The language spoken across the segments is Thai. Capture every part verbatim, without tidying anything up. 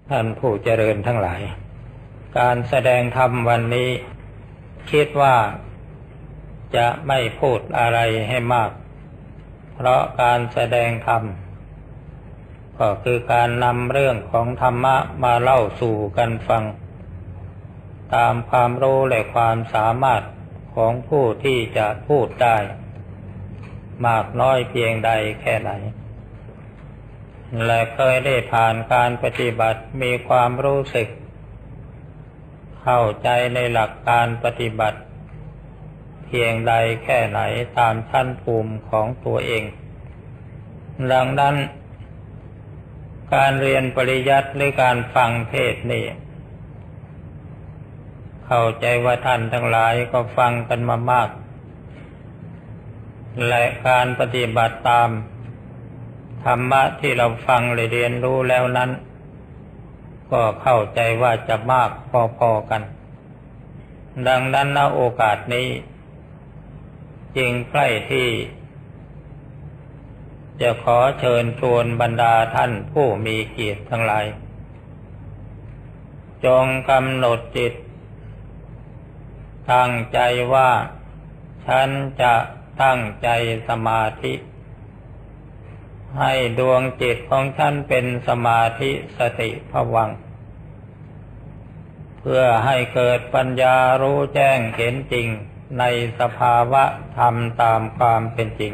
ท่านผู้เจริญทั้งหลายการแสดงธรรมวันนี้คิดว่าจะไม่พูดอะไรให้มากเพราะการแสดงธรรมก็คือการนำเรื่องของธรรมะมาเล่าสู่กันฟังตามความรู้และความสามารถของผู้ที่จะพูดได้มากน้อยเพียงใดแค่ไหนและเคยได้ผ่านการปฏิบัติมีความรู้สึกเข้าใจในหลักการปฏิบัติเพียงใดแค่ไหนตามชั้นภูมิของตัวเองดังนั้นการเรียนปริยัติหรือการฟังเทศน์นี่เข้าใจว่าท่านทั้งหลายก็ฟังกันมามากและการปฏิบัติตามธรรมะที่เราฟังและเรียนรู้แล้วนั้นก็เข้าใจว่าจะมากพอๆกันดังนั้นณโอกาสนี้จึงใกล้ที่จะขอเชิญชวนบรรดาท่านผู้มีเกียรติทั้งหลายจงกำหนดจิตตั้งใจว่าฉันจะตั้งใจสมาธิให้ดวงจิตของฉันเป็นสมาธิสติภวังค์เพื่อให้เกิดปัญญารู้แจ้งเห็นจริงในสภาวะธรรมตามความเป็นจริง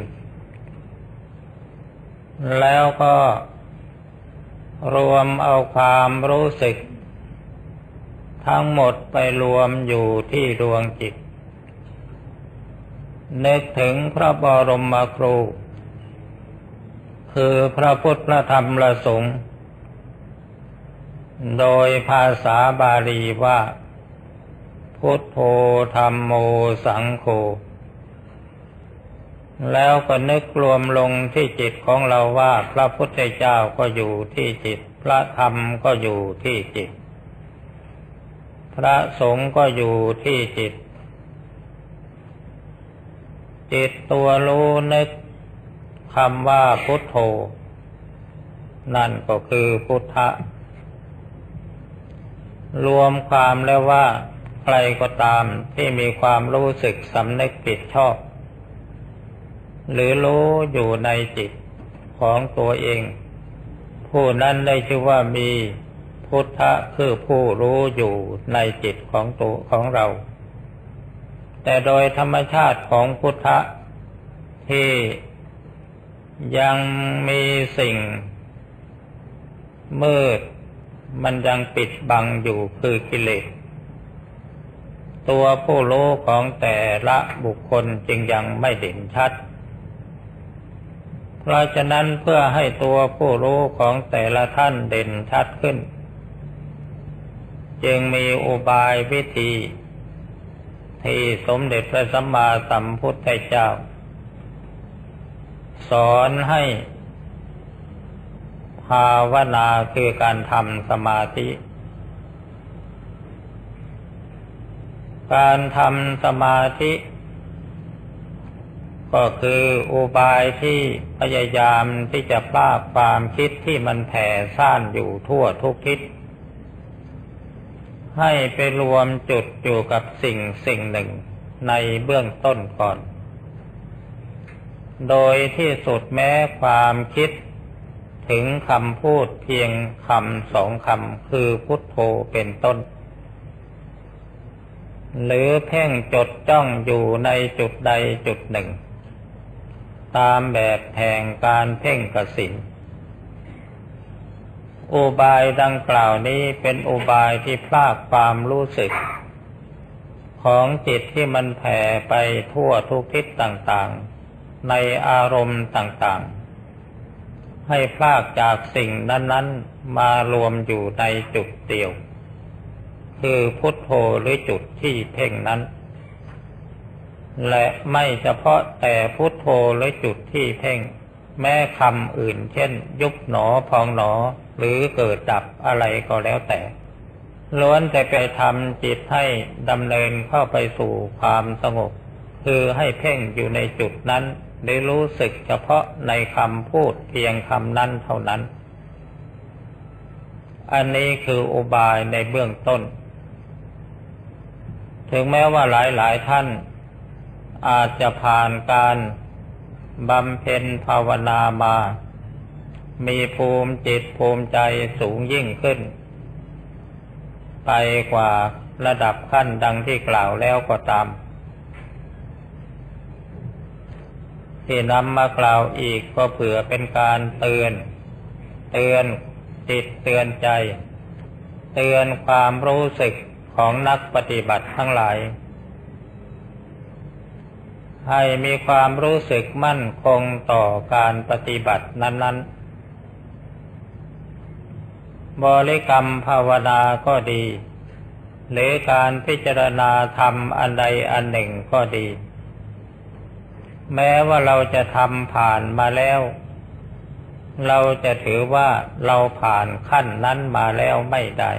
แล้วก็รวมเอาความรู้สึกทั้งหมดไปรวมอยู่ที่ดวงจิตนึกถึงพระบรมครูคือพระพุทธพระธรรมพระสงฆ์โดยภาษาบาลีว่าพุทโธธัมโมสังโฆแล้วก็นึกรวมลงที่จิตของเราว่าพระพุทธเจ้าก็อยู่ที่จิตพระธรรมก็อยู่ที่จิตพระสงฆ์ก็อยู่ที่จิตจิตตัวรู้นึกคำว่าพุทโธนั่นก็คือพุทธะรวมความแล้วว่าใครก็ตามที่มีความรู้สึกสำนึกผิดชอบหรือรู้อยู่ในจิตของตัวเองผู้นั้นได้ชื่อว่ามีพุทธะคือผู้รู้อยู่ในจิตของตัวของเราแต่โดยธรรมชาติของพุทธะที่ยังมีสิ่งมืดมันยังปิดบังอยู่คือกิเลสตัวผู้รู้ของแต่ละบุคคลจึงยังไม่เด่นชัดเพราะฉะนั้นเพื่อให้ตัวผู้รู้ของแต่ละท่านเด่นชัดขึ้นจึงมีอุบายวิธีที่สมเด็จพระสัมมาสัมพุทธเจ้าสอนให้ภาวนาคือการทำสมาธิการทำสมาธิก็คืออุบายที่พยายามที่จะปราบความคิดที่มันแผ่ซ่านอยู่ทั่วทุกทิศให้ไปรวมจุดอยู่กับสิ่งสิ่งหนึ่งในเบื้องต้นก่อนโดยที่สุดแม้ความคิดถึงคำพูดเพียงคำสองคำคือพุทโธเป็นต้นหรือเพ่งจดจ้องอยู่ในจุดใดจุดหนึ่งตามแบบแห่งการเพ่งกสิณอุบายดังกล่าวนี้เป็นอุบายที่พรากความรู้สึกของจิตที่มันแผ่ไปทั่วทุกทิศต่างๆในอารมณ์ต่างๆให้พรากจากสิ่งนั้นๆมารวมอยู่ในจุดเดียวคือพุทโธหรือจุดที่เพ่งนั้นและไม่เฉพาะแต่พุทโธหรือจุดที่เพ่งแม้คำอื่นเช่นยุบหนอพองหนอหรือเกิดดับอะไรก็แล้วแต่ล้วนแต่ไปทำจิตให้ดำเนินเข้าไปสู่ความสงบคือให้เพ่งอยู่ในจุดนั้นได้รู้สึกเฉพาะในคำพูดเพียงคำนั้นเท่านั้นอันนี้คืออุบายในเบื้องต้นถึงแม้ว่าหลายๆท่านอาจจะผ่านการบำเพ็ญภาวนามามีภูมิจิตภูมิใจสูงยิ่งขึ้นไปกว่าระดับขั้นดังที่กล่าวแล้วก็ตามที่นำมากล่าวอีกก็เผื่อเป็นการเตือนเตือนจิตเตือนใจเตือนความรู้สึกของนักปฏิบัติทั้งหลายให้มีความรู้สึกมั่นคงต่อการปฏิบัตินั้นๆบริกรรมภาวนาก็ดีหรือการพิจารณาธรรมอันใดอันหนึ่งก็ดีแม้ว่าเราจะทำผ่านมาแล้วเราจะถือว่าเราผ่านขั้นนั้นมาแล้วไม่ได้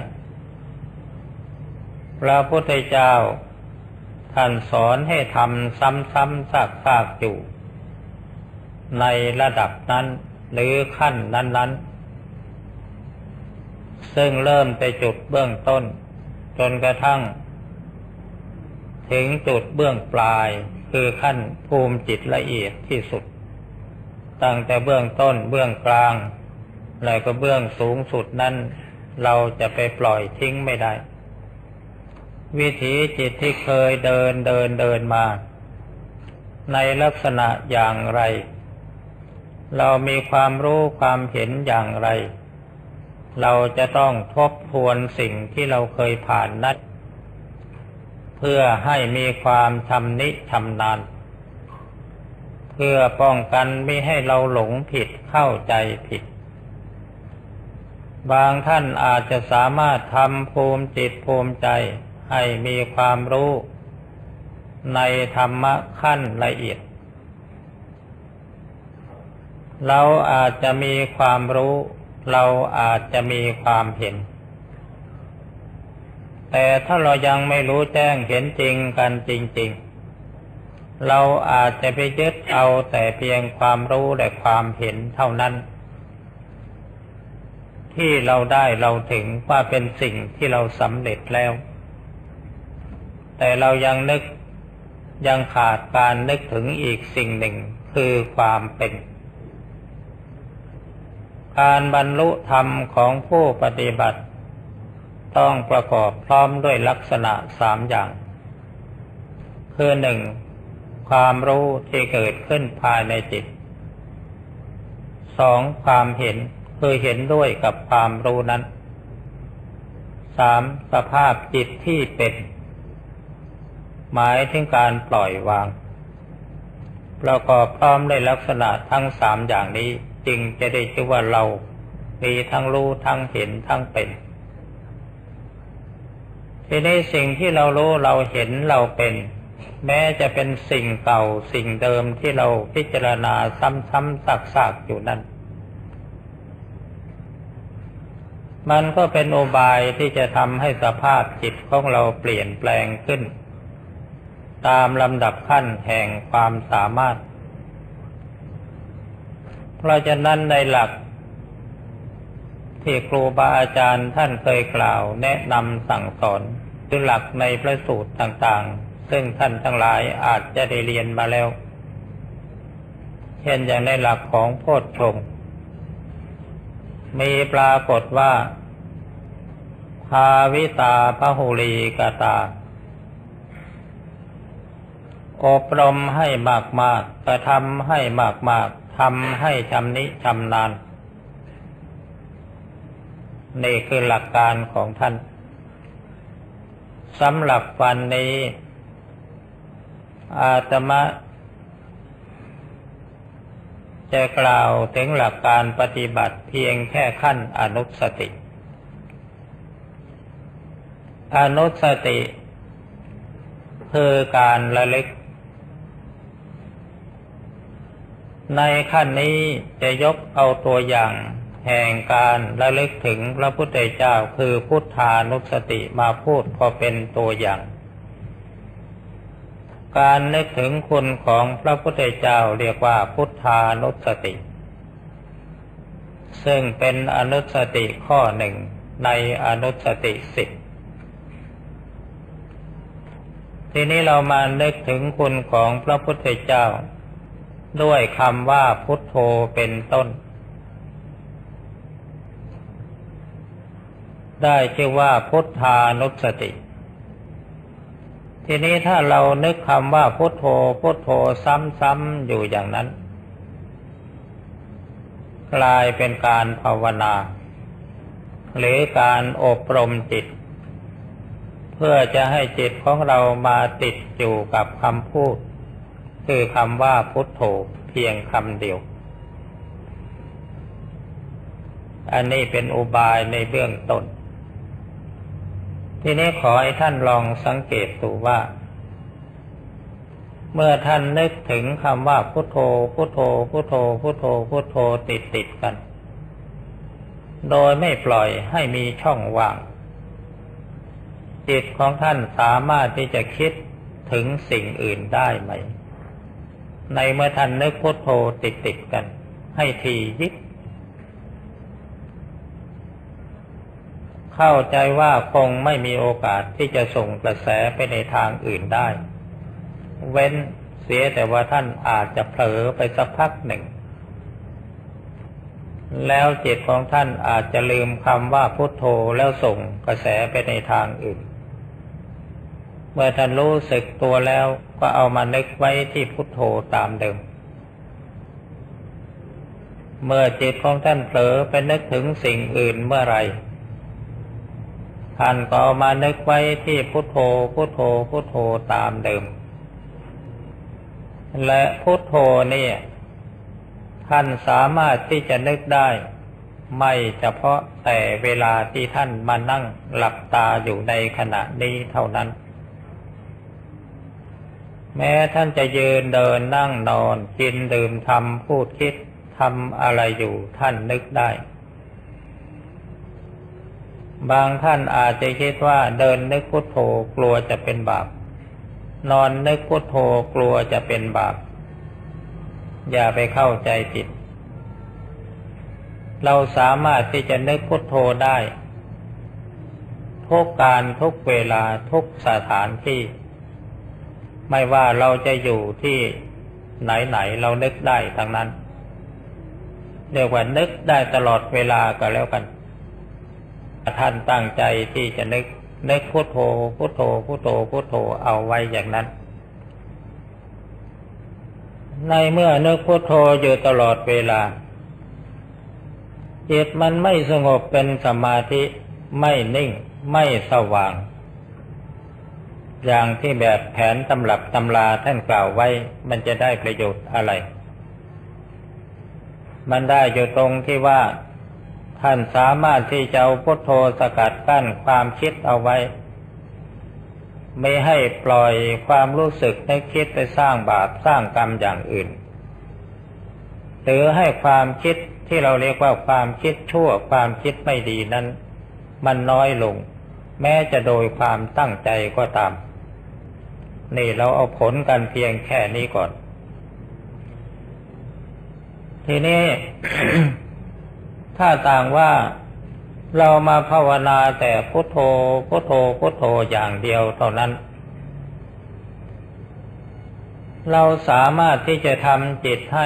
พระพุทธเจ้าท่านสอนให้ทำซ้ำๆซากๆอยู่ในระดับนั้นหรือขั้นนั้นๆซึ่งเริ่มแต่จุดเบื้องต้นจนกระทั่งถึงจุดเบื้องปลายคือขั้นภูมิจิตละเอียดที่สุดตั้งแต่เบื้องต้นเบื้องกลางแล้วก็เบื้องสูงสุดนั้นเราจะไปปล่อยทิ้งไม่ได้วิถีจิตที่เคยเดินเดินเดินมาในลักษณะอย่างไรเรามีความรู้ความเห็นอย่างไรเราจะต้องทบทวนสิ่งที่เราเคยผ่านนั้นเพื่อให้มีความชำนิชำนาญเพื่อป้องกันไม่ให้เราหลงผิดเข้าใจผิดบางท่านอาจจะสามารถทำภูมิจิตภูมิใจให้มีความรู้ในธรรมะขั้นละเอียดเราอาจจะมีความรู้เราอาจจะมีความเห็นแต่ถ้าเรายังไม่รู้แจ้งเห็นจริงกันจริงๆเราอาจจะไปยึดเอาแต่เพียงความรู้และความเห็นเท่านั้นที่เราได้เราถึงว่าเป็นสิ่งที่เราสำเร็จแล้วแต่เรายังนึกยังขาดการนึกถึงอีกสิ่งหนึ่งคือความเป็นการบรรลุธรรมของผู้ปฏิบัติต้องประกอบพร้อมด้วยลักษณะสามอย่างคือหนึ่งความรู้ที่เกิดขึ้นภายในจิตสองความเห็นคือเห็นด้วยกับความรู้นั้นสามสภาพจิตที่เป็นหมายถึงการปล่อยวางประกอบพร้อมด้วยลักษณะทั้งสามอย่างนี้จึงจะได้ชื่อว่าเรามีทั้งรู้ทั้งเห็นทั้งเป็นทีนี้สิ่งที่เรารู้เราเห็นเราเป็นแม้จะเป็นสิ่งเก่าสิ่งเดิมที่เราพิจารณาซ้ำๆซากๆอยู่นั้นมันก็เป็นอุบายที่จะทำให้สภาพจิตของเราเปลี่ยนแปลงขึ้นตามลำดับขั้นแห่งความสามารถเพราะฉะนั้นในหลักที่ครูบาอาจารย์ท่านเคยกล่าวแนะนำสั่งสอนคือหลักในพระสูตรต่างๆซึ่งท่านทั้งหลายอาจจะได้เรียนมาแล้วเช่นอย่างในหลักของโพชฌงค์มีปรากฏว่าภาวิตาพหุลีกตาอบรมให้มากๆกระทำให้มากๆทำให้ชำนิชำนาญนี่คือหลักการของท่านสำหรับวันนี้อาตมาจะกล่าวถึงหลักการปฏิบัติเพียงแค่ขั้นอนุสติอนุสติคือการระลึกในขั้นนี้จะยกเอาตัวอย่างแห่งการระลึกถึงพระพุทธเจ้าคือพุทธานุสติมาพูดพอเป็นตัวอย่างการนึกถึงคุณของพระพุทธเจ้าเรียกว่าพุทธานุสติซึ่งเป็นอนุสติข้อหนึ่งในอนุสติสิบทีนี้เรามานึกถึงคุณของพระพุทธเจ้าด้วยคำว่าพุทโธเป็นต้นได้ชื่อว่าพุทธานุสติทีนี้ถ้าเรานึกคำว่าพุทโธพุทโธซ้ำๆอยู่อย่างนั้นกลายเป็นการภาวนาหรือการอบรมจิตเพื่อจะให้จิตของเรามาติดอยู่กับคำพูดคือคำว่าพุทโธเพียงคำเดียวอันนี้เป็นอุบายในเบื้องต้นทีนี้ขอให้ท่านลองสังเกตดูว่าเมื่อท่านนึกถึงคำว่าพุทโธพุทโธพุทโธพุทโธพุทโธติดติดกันโดยไม่ปล่อยให้มีช่องว่างจิตของท่านสามารถที่จะคิดถึงสิ่งอื่นได้ไหมในเมื่อท่านนึกพุทโธติดติดกันให้ทียิบเข้าใจว่าคงไม่มีโอกาสที่จะส่งกระแสไปในทางอื่นได้เว้นเสียแต่ว่าท่านอาจจะเผลอไปสักพักหนึ่งแล้วจิตของท่านอาจจะลืมคำว่าพุทโธแล้วส่งกระแสไปในทางอื่นเมื่อท่านรู้สึกตัวแล้วก็เอามานึกไว้ที่พุทโธตามเดิมเมื่อจิตของท่านเผลอไปนึกถึงสิ่งอื่นเมื่อไรท่านก็เอามานึกไว้ที่พุทโธพุทโธพุทโธตามเดิมและพุทโธนี่ท่านสามารถที่จะนึกได้ไม่เฉพาะแต่เวลาที่ท่านมานั่งหลับตาอยู่ในขณะนี้เท่านั้นแม้ท่านจะยืนเดินนั่งนอนกินดื่มทำพูดคิดทำอะไรอยู่ท่านนึกได้บางท่านอาจจะคิดว่าเดินนึกพุทโธกลัวจะเป็นบาปนอนนึกพุทโธกลัวจะเป็นบาปอย่าไปเข้าใจผิดเราสามารถที่จะนึกพุทโธได้ทุกการทุกเวลาทุกสถานที่ไม่ว่าเราจะอยู่ที่ไหนๆเรานึกได้ทั้งนั้นเรียกว่านึกได้ตลอดเวลาก็แล้วกันท่านตั้งใจที่จะนึกนึกพุทโธพุทโธพุทโธพุทโธเอาไว้อย่างนั้นในเมื่อนึกพุทโธอยู่ตลอดเวลาจิตมันไม่สงบเป็นสมาธิไม่นิ่งไม่สว่างอย่างที่แบบแผนตำรับตำราท่านกล่าวไว้มันจะได้ประโยชน์อะไรมันได้อยู่ตรงที่ว่าท่านสามารถที่จะเอาพุทโธสกัดกั้นความคิดเอาไว้ไม่ให้ปล่อยความรู้สึกให้คิดไปสร้างบาปสร้างกรรมอย่างอื่นหรือให้ความคิดที่เราเรียกว่าความคิดชั่วความคิดไม่ดีนั้นมันน้อยลงแม้จะโดยความตั้งใจก็ตามนี่เราเอาผลกันเพียงแค่นี้ก่อนทีนี้ ถ้าต่างว่าเรามาภาวนาแต่พุทโธพุทโธพุทโธอย่างเดียวเท่านั้นเราสามารถที่จะทำจิตให้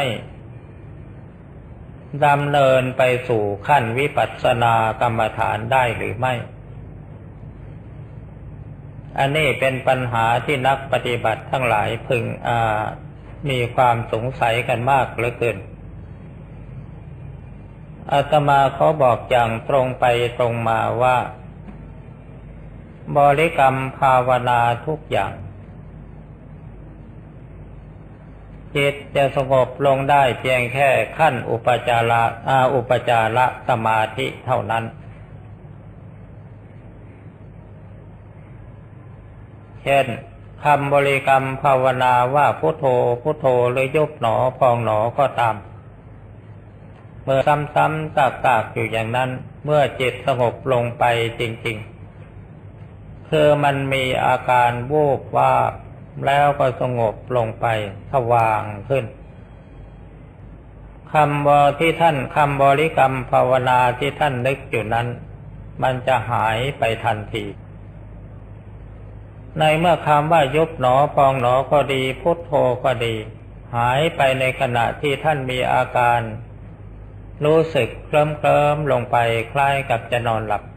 ดำเนินไปสู่ขั้นวิปัสสนากรรมฐานได้หรือไม่อันนี้เป็นปัญหาที่นักปฏิบัติทั้งหลายพึงอ่ามีความสงสัยกันมากเหลือเกินอาตมาขอบอกอย่างตรงไปตรงมาว่าบริกรรมภาวนาทุกอย่างจิตจะสงบลงได้เพียงแค่ขั้นอุปจาระอาอุปจารสมาธิเท่านั้นเช่นคำบริกรรมภาวนาว่าพุทโธพุทโธหรือยุบหนอพองหนอก็ตามเมื่อซ้ำๆซากๆอยู่อย่างนั้นเมื่อจิตสงบลงไปจริงๆคือมันมีอาการวูบวาบแล้วก็สงบลงไปสว่างขึ้นคำบที่ท่านคำบริกรรมภาวนาที่ท่านนึกอยู่นั้นมันจะหายไปทันทีในเมื่อคำว่ายุบหนอพองหนอก็ดีพุทโธก็ดีหายไปในขณะที่ท่านมีอาการรู้สึกเคลิ้มเคลิ้มลงไปคล้ายกับจะนอนหลับ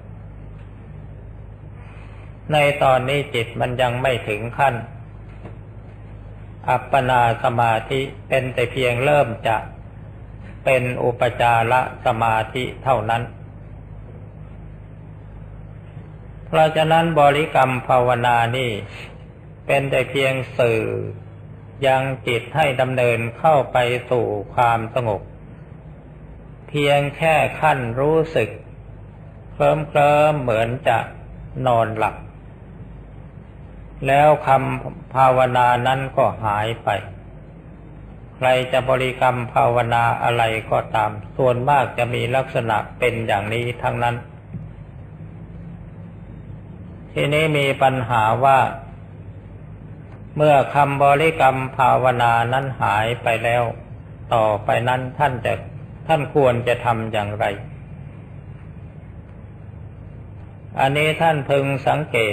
ในตอนนี้จิตมันยังไม่ถึงขั้นอัปปนาสมาธิเป็นแต่เพียงเริ่มจะเป็นอุปจารสมาธิเท่านั้นเพราะฉะนั้นบริกรรมภาวนานี่เป็นแต่เพียงสื่อยังจิตให้ดำเนินเข้าไปสู่ความสงบเพียงแค่ขั้นรู้สึกเคลิ้มเคลิ้มเหมือนจะนอนหลับแล้วคำภาวนานั้นก็หายไปใครจะบริกรรมภาวนาอะไรก็ตามส่วนมากจะมีลักษณะเป็นอย่างนี้ทั้งนั้นทีนี้มีปัญหาว่าเมื่อคำบริกรรมภาวนานั้นหายไปแล้วต่อไปนั้นท่านจะท่านควรจะทำอย่างไรอันนี้ท่านพึงสังเกต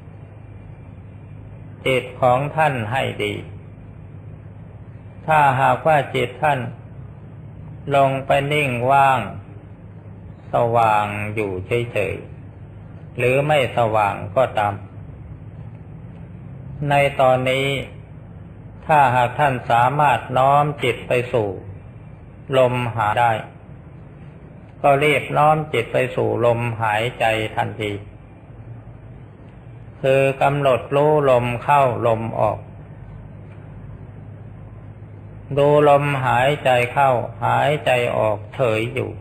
จิตของท่านให้ดีถ้าหากว่าจิตท่านลงไปนิ่งว่างสว่างอยู่เฉยๆหรือไม่สว่างก็ตามในตอนนี้ถ้าหากท่านสามารถน้อมจิตไปสู่ลมหายได้ก็รีบน้อมจิตไปสู่ลมหายใจทันทีคือกำหนดรู้ลมเข้าลมออกดูลมหายใจเข้าหายใจออกเฉยอยู่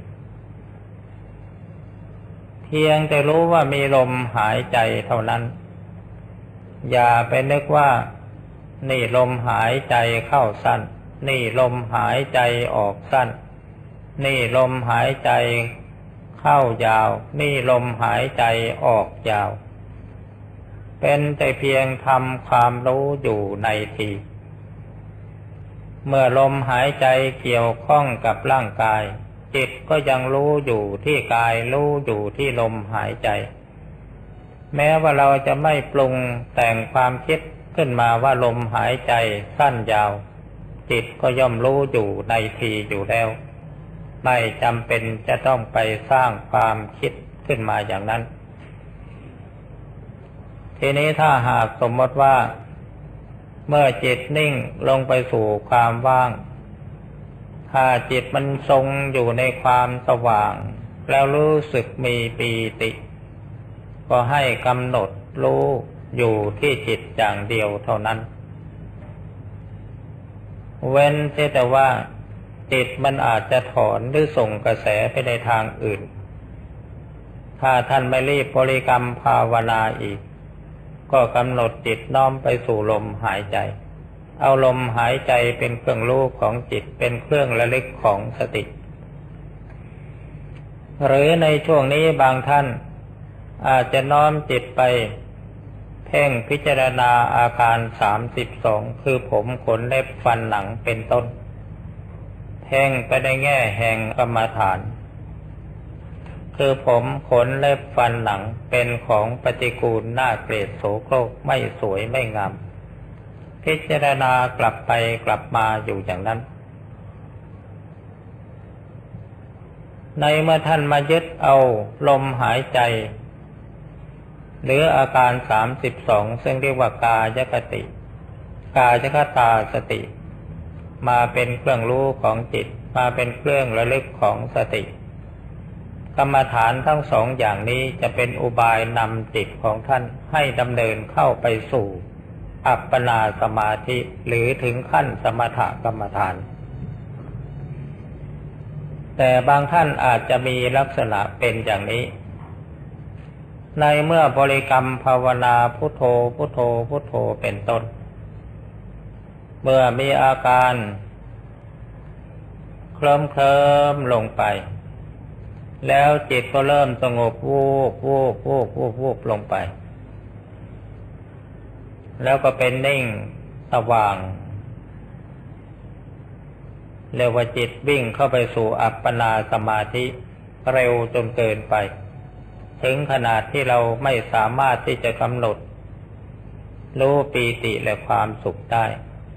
เพียงแต่รู้ว่ามีลมหายใจเท่านั้นอย่าไปนึกว่านี่ลมหายใจเข้าสั้นนี่ลมหายใจออกสั้นนี่ลมหายใจเข้ายาวนี่ลมหายใจออกยาวเป็นแต่เพียงทำความรู้อยู่ในทีเมื่อลมหายใจเกี่ยวข้องกับร่างกายจิตก็ยังรู้อยู่ที่กายรู้อยู่ที่ลมหายใจแม้ว่าเราจะไม่ปรุงแต่งความคิดขึ้นมาว่าลมหายใจสั้นยาวจิตก็ย่อมรู้อยู่ในทีอยู่แล้วไม่จำเป็นจะต้องไปสร้างความคิดขึ้นมาอย่างนั้นทีนี้ถ้าหากสมมติว่าเมื่อจิตนิ่งลงไปสู่ความว่างถ้าจิตมันทรงอยู่ในความสว่างแล้วรู้สึกมีปีติก็ให้กำหนดรู้อยู่ที่จิตอย่างเดียวเท่านั้นเว้นแต่ว่าจิตมันอาจจะถอนหรือส่งกระแสไปในทางอื่นถ้าท่านไม่รีบบริกรรมภาวนาอีกก็กำหนดจิตน้อมไปสู่ลมหายใจเอาลมหายใจเป็นเครื่องรู้ของจิตเป็นเครื่องระลึกของสติหรือในช่วงนี้บางท่านอาจจะน้อมจิตไปเพ่งพิจารณาอาการสามสิบสองคือผมขนเล็บฟันหนังเป็นต้นเพ่งไปในแง่แห่งกรรมฐานคือผมขนเล็บฟันหนังเป็นของปฏิกูลน่าเกลียดโสโครกไม่สวยไม่งามพิจารณากลับไปกลับมาอยู่อย่างนั้นในเมื่อท่านมายึดเอาลมหายใจหรืออาการสามสิบสองซึ่งเรียกว่ากายคติกายคตาสติมาเป็นเครื่องรู้ของจิตมาเป็นเครื่องระลึกของสติกรรมฐานทั้งสองอย่างนี้จะเป็นอุบายนำจิตของท่านให้ดำเนินเข้าไปสู่อัปปนาสมาธิหรือถึงขั้นสมถกรรมฐานแต่บางท่านอาจจะมีลักษณะเป็นอย่างนี้ในเมื่อบริกรรมภาวนาพุทโธพุทโธพุทโธเป็นต้นเมื่อมีอาการเคลิ้มเคลิ้มลงไปแล้วจิตก็เริ่มสงบวูบวูบวูบวูบวูบลงไปแล้วก็เป็นนิ่งสว่างเรียกว่าจิตวิ่งเข้าไปสู่อัปปนาสมาธิเร็วจนเกินไปถึงขนาดที่เราไม่สามารถที่จะกำหนดรู้ปีติและความสุขได้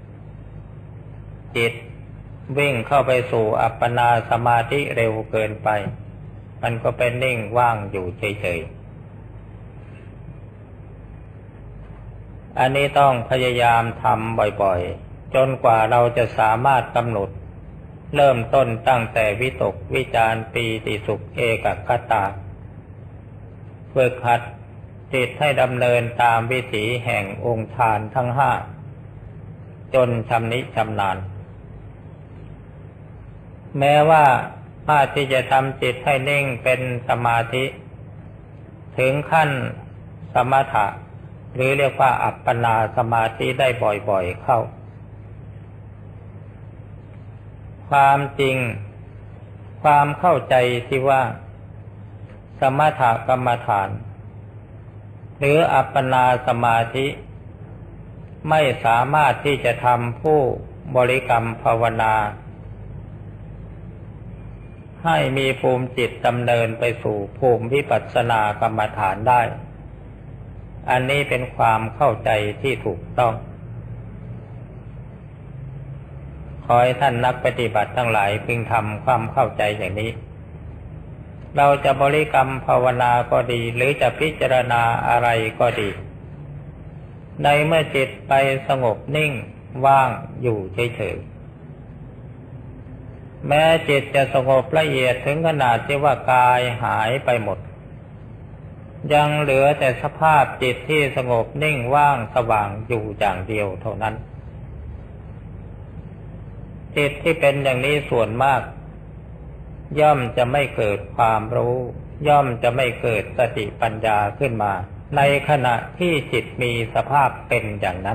จิตวิ่งเข้าไปสู่อัปปนาสมาธิเร็วเกินไปมันก็เป็นนิ่งว่างอยู่เฉยๆอันนี้ต้องพยายามทำบ่อยๆจนกว่าเราจะสามารถกำหนดเริ่มต้นตั้งแต่วิตกวิจารปีติสุขเอกคตาฝึกหัดจิตให้ดำเนินตามวิถีแห่งองค์ฌานทั้งห้าจนชำนิชำนาญแม้ว่าถ้าที่จะทำจิตให้นิ่งเป็นสมาธิถึงขั้นสมถะหรือเรียกว่าอัปปนาสมาธิได้บ่อยๆเข้าความจริงความเข้าใจที่ว่าสมถกรรมฐานหรืออัปปนาสมาธิไม่สามารถที่จะทำผู้บริกรรมภาวนาให้มีภูมิจิตดำเนินไปสู่ภูมิวิปัสสนากรรมฐานได้อันนี้เป็นความเข้าใจที่ถูกต้องขอให้ท่านนักปฏิบัติทั้งหลายพึงทำความเข้าใจอย่างนี้เราจะบริกรรมภาวนาก็ดีหรือจะพิจารณาอะไรก็ดีในเมื่อจิตไปสงบนิ่งว่างอยู่เฉยๆแม้จิตจะสงบละเอียดถึงขนาดที่ว่ากายหายไปหมดยังเหลือแต่สภาพจิตที่สงบนิ่งว่างสว่างอยู่อย่างเดียวเท่านั้นจิตที่เป็นอย่างนี้ส่วนมากย่อมจะไม่เกิดความรู้ย่อมจะไม่เกิดสติปัญญาขึ้นมาในขณะที่จิตมีสภาพเป็นอย่างนั้น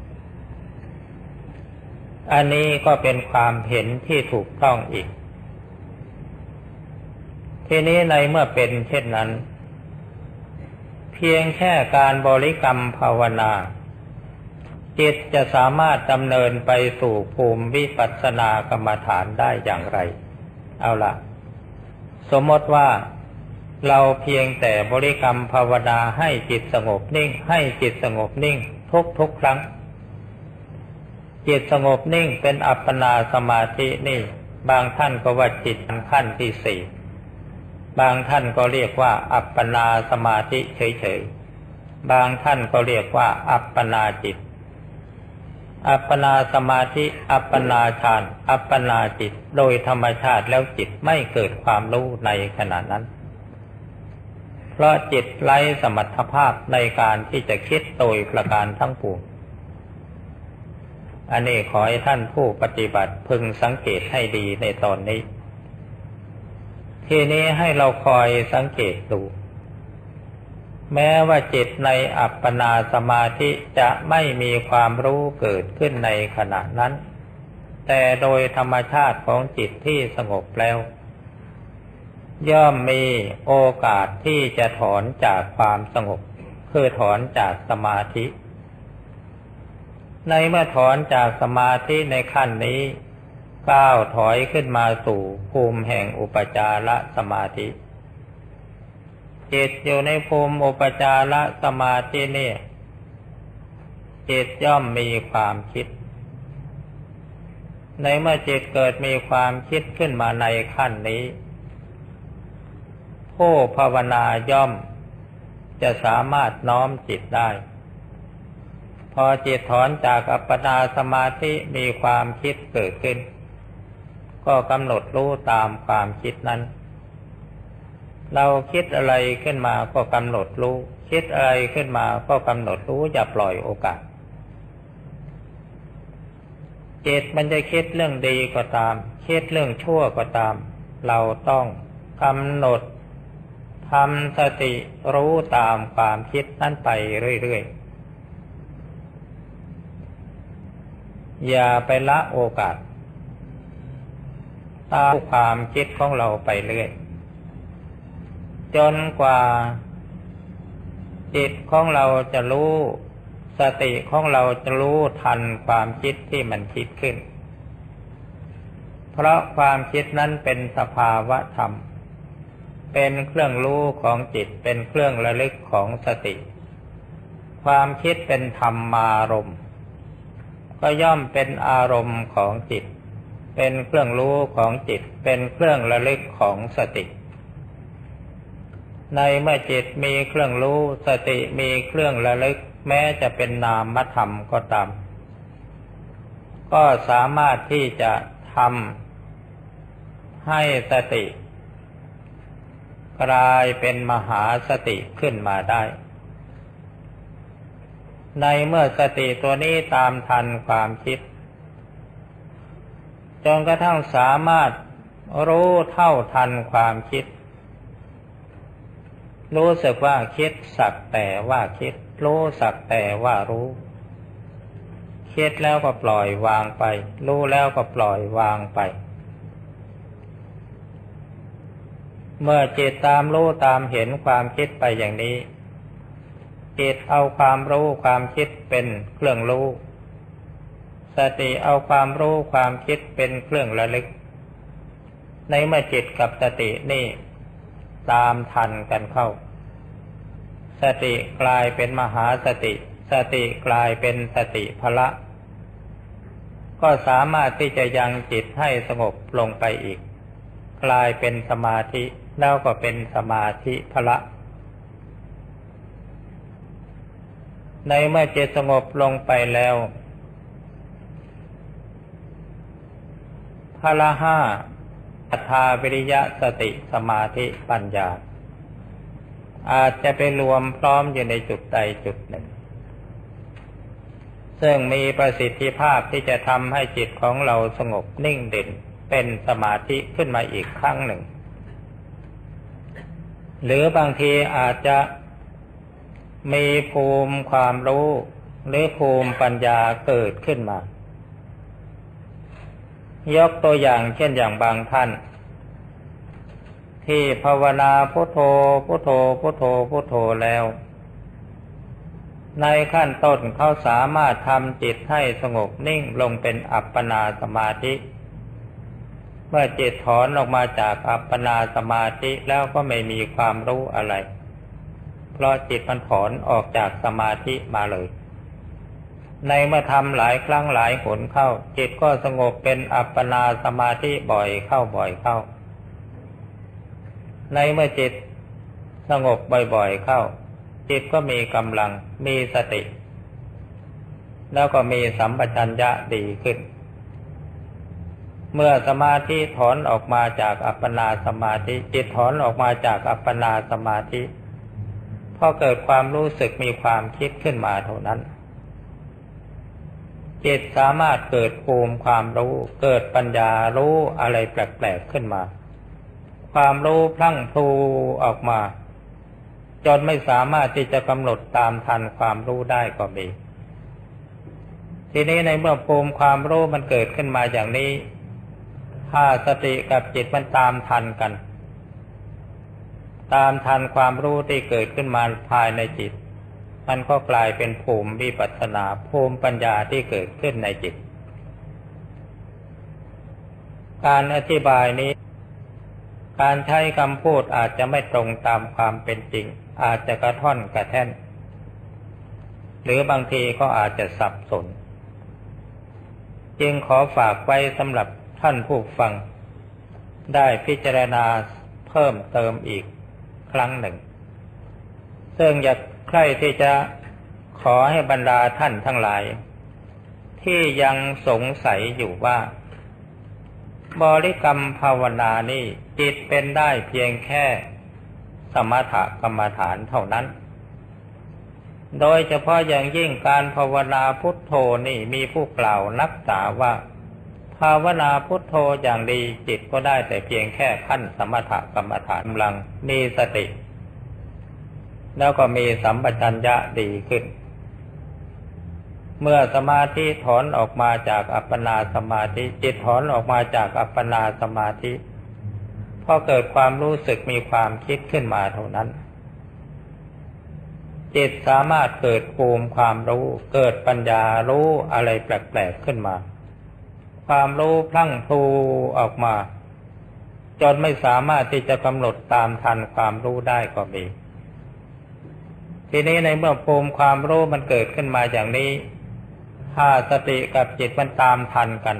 อันนี้ก็เป็นความเห็นที่ถูกต้องอีกทีนี้ในเมื่อเป็นเช่นนั้นเพียงแค่การบริกรรมภาวนาจิตจะสามารถดำเนินไปสู่ภูมิวิปัสสนากรรมฐานได้อย่างไรเอาล่ะสมมติว่าเราเพียงแต่บริกรรมภาวนาให้จิตสงบนิ่งให้จิตสงบนิ่งทุกทุกครั้งจิตสงบนิ่งเป็นอัปปนาสมาธินี่บางท่านก็ว่าจิตขั้นที่สี่บางท่านก็เรียกว่าอัปปนาสมาธิเฉยๆบางท่านก็เรียกว่าอัปปนาจิตอัปปนาสมาธิอัปปนาฌานอัปปนาจิตโดยธรรมชาติแล้วจิตไม่เกิดความรู้ในขณะนั้นเพราะจิตไร้สมรรถภาพในการที่จะคิดโดยประการทั้งปวงอันนี้ขอให้ท่านผู้ปฏิบัติพึงสังเกตให้ดีในตอนนี้ทีนี้ให้เราคอยสังเกตดูแม้ว่าจิตในอัปปนาสมาธิจะไม่มีความรู้เกิดขึ้นในขณะนั้นแต่โดยธรรมชาติของจิตที่สงบแล้วย่อมมีโอกาสที่จะถอนจากความสงบคือถอนจากสมาธิในเมื่อถอนจากสมาธิในขั้นนี้ก้าวถอยขึ้นมาสู่ภูมิแห่งอุปจารสมาธิจิตอยู่ในภูมิอุปจารสมาธินี่จิตย่อมมีความคิดในเมื่อจิตเกิดมีความคิดขึ้นมาในขั้นนี้ผู้ภาวนาย่อมจะสามารถน้อมจิตได้พอจิตถอนจากอัปปนาสมาธิมีความคิดเกิดขึ้นก็กำหนดรู้ตามความคิดนั้นเราคิดอะไรขึ้นมาก็กำหนดรู้คิดอะไรขึ้นมาก็กำหนดรู้อย่าปล่อยโอกาสจิตมันจะคิดเรื่องดีก็ตามคิดเรื่องชั่วก็ตามเราต้องกำหนดทำสติรู้ตามความคิดนั้นไปเรื่อยๆอย่าไปละโอกาสตามความคิดของเราไปเรื่อยจนกว่าจิตของเราจะรู้สติของเราจะรู้ทันความคิดที่มันคิดขึ้นเพราะความคิดนั้นเป็นสภาวะธรรมเป็นเครื่องรู้ของจิตเป็นเครื่องระลึกของสติความคิดเป็นธรรมารมณ์ก็ย่อมเป็นอารมณ์ของจิตเป็นเครื่องรู้ของจิตเป็นเครื่องระลึกของสติในเมื่อจิตมีเครื่องรู้สติมีเครื่องระลึกแม้จะเป็นนามธรรมก็ตามก็สามารถที่จะทำให้สติกลายเป็นมหาสติขึ้นมาได้ในเมื่อสติตัวนี้ตามทันความคิดจนกระทั่งสามารถรู้เท่าทันความคิดรู้สึกว่าคิดสักแต่ว่าคิดรู้สักแต่ว่ารู้คิดแล้วก็ปล่อยวางไปรู้แล้วก็ปล่อยวางไปเมื่อจิตตามรู้ตามเห็นความคิดไปอย่างนี้จิตเอาความรู้ความคิดเป็นเครื่องรู้สติเอาความรู้ความคิดเป็นเครื่องระลึกในเมื่อจิตกับสตินี่ตามทันกันเข้าสติกลายเป็นมหาสติสติกลายเป็นสติพละก็สามารถที่จะยังจิตให้สงบลงไปอีกกลายเป็นสมาธิแล้วก็เป็นสมาธิพละในเมื่อจิตสงบลงไปแล้วพละห้าศรัทธาวิริยะสติสมาธิปัญญาอาจจะไปรวมพร้อมอยู่ในจุดใดจุดหนึ่งซึ่งมีประสิทธิภาพที่จะทำให้จิตของเราสงบนิ่งเด่นเป็นสมาธิขึ้นมาอีกครั้งหนึ่งหรือบางทีอาจจะมีภูมิความรู้หรือภูมิปัญญาเกิดขึ้นมายกตัวอย่างเช่นอย่างบางท่านที่ภาวนาพุทโธพุทโธพุทโธพุทโธแล้วในขั้นต้นเขาสามารถทำจิตให้สงบนิ่งลงเป็นอัปปนาสมาธิเมื่อจิตถอนออกมาจากอัปปนาสมาธิแล้วก็ไม่มีความรู้อะไรเพราะจิตมันถอนออกจากสมาธิมาเลยในเมื่อทำหลายครั้งหลายหนเข้าจิตก็สงบเป็นอัปปนาสมาธิบ่อยเข้าบ่อยเข้าในเมื่อจิตสงบบ่อยๆเข้าจิตก็มีกำลังมีสติแล้วก็มีสัมปชัญญะดีขึ้นเมื่อสมาธิถอนออกมาจากอัปปนาสมาธิจิตถอนออกมาจากอัปปนาสมาธิพอเกิดความรู้สึกมีความคิดขึ้นมาเท่านั้นจิตสามารถเกิดภูมิความรู้เกิดปัญญารู้อะไรแปลกๆขึ้นมาความรู้พลั่งพลูออกมาจนไม่สามารถที่จะกำหนดตามทันความรู้ได้ก็มีทีนี้ในเมื่อภูมิความรู้มันเกิดขึ้นมาอย่างนี้ถ้าสติกับจิตมันตามทันกันตามทันความรู้ที่เกิดขึ้นมาภายในจิตมันก็กลายเป็นภูมิวิปัสสนาภูมิปัญญาที่เกิดขึ้นในจิตการอธิบายนี้การใช้คำพูดอาจจะไม่ตรงตามความเป็นจริงอาจจะกระท่อนกระแท่นหรือบางทีก็อาจจะสับสนจึงขอฝากไว้สำหรับท่านผู้ฟังได้พิจารณาเพิ่มเติมอีกครั้งหนึ่งซึ่งอยากใคร่ที่จะขอให้บรรดาท่านทั้งหลายที่ยังสงสัยอยู่ว่าบริกรรมภาวนานี่จิตเป็นได้เพียงแค่สมถกรรมฐานเท่านั้นโดยเฉพาะอย่างยิ่งการภาวนาพุทโธนี่มีผู้กล่าวนักษาว่าภาวนาพุทโธอย่างดีจิตก็ได้แต่เพียงแค่ขั้นสมถกรรมฐานกำลังมีสติแล้วก็มีสัมปชัญญะดีขึ้นเมื่อสมาธิถอนออกมาจากอัปปนาสมาธิจิตถอนออกมาจากอัปปนาสมาธิพอเกิดความรู้สึกมีความคิดขึ้นมาเท่านั้นจิตสามารถเกิดภูมิความรู้เกิดปัญญารู้อะไรแปลกๆขึ้นมาความรู้พลั่งพลูออกมาจนไม่สามารถที่จะกำหนดตามทันความรู้ได้ก็มีทีนี้ในเมื่อภูมิความรู้มันเกิดขึ้นมาอย่างนี้ถ้าสติกับจิตมันตามทันกัน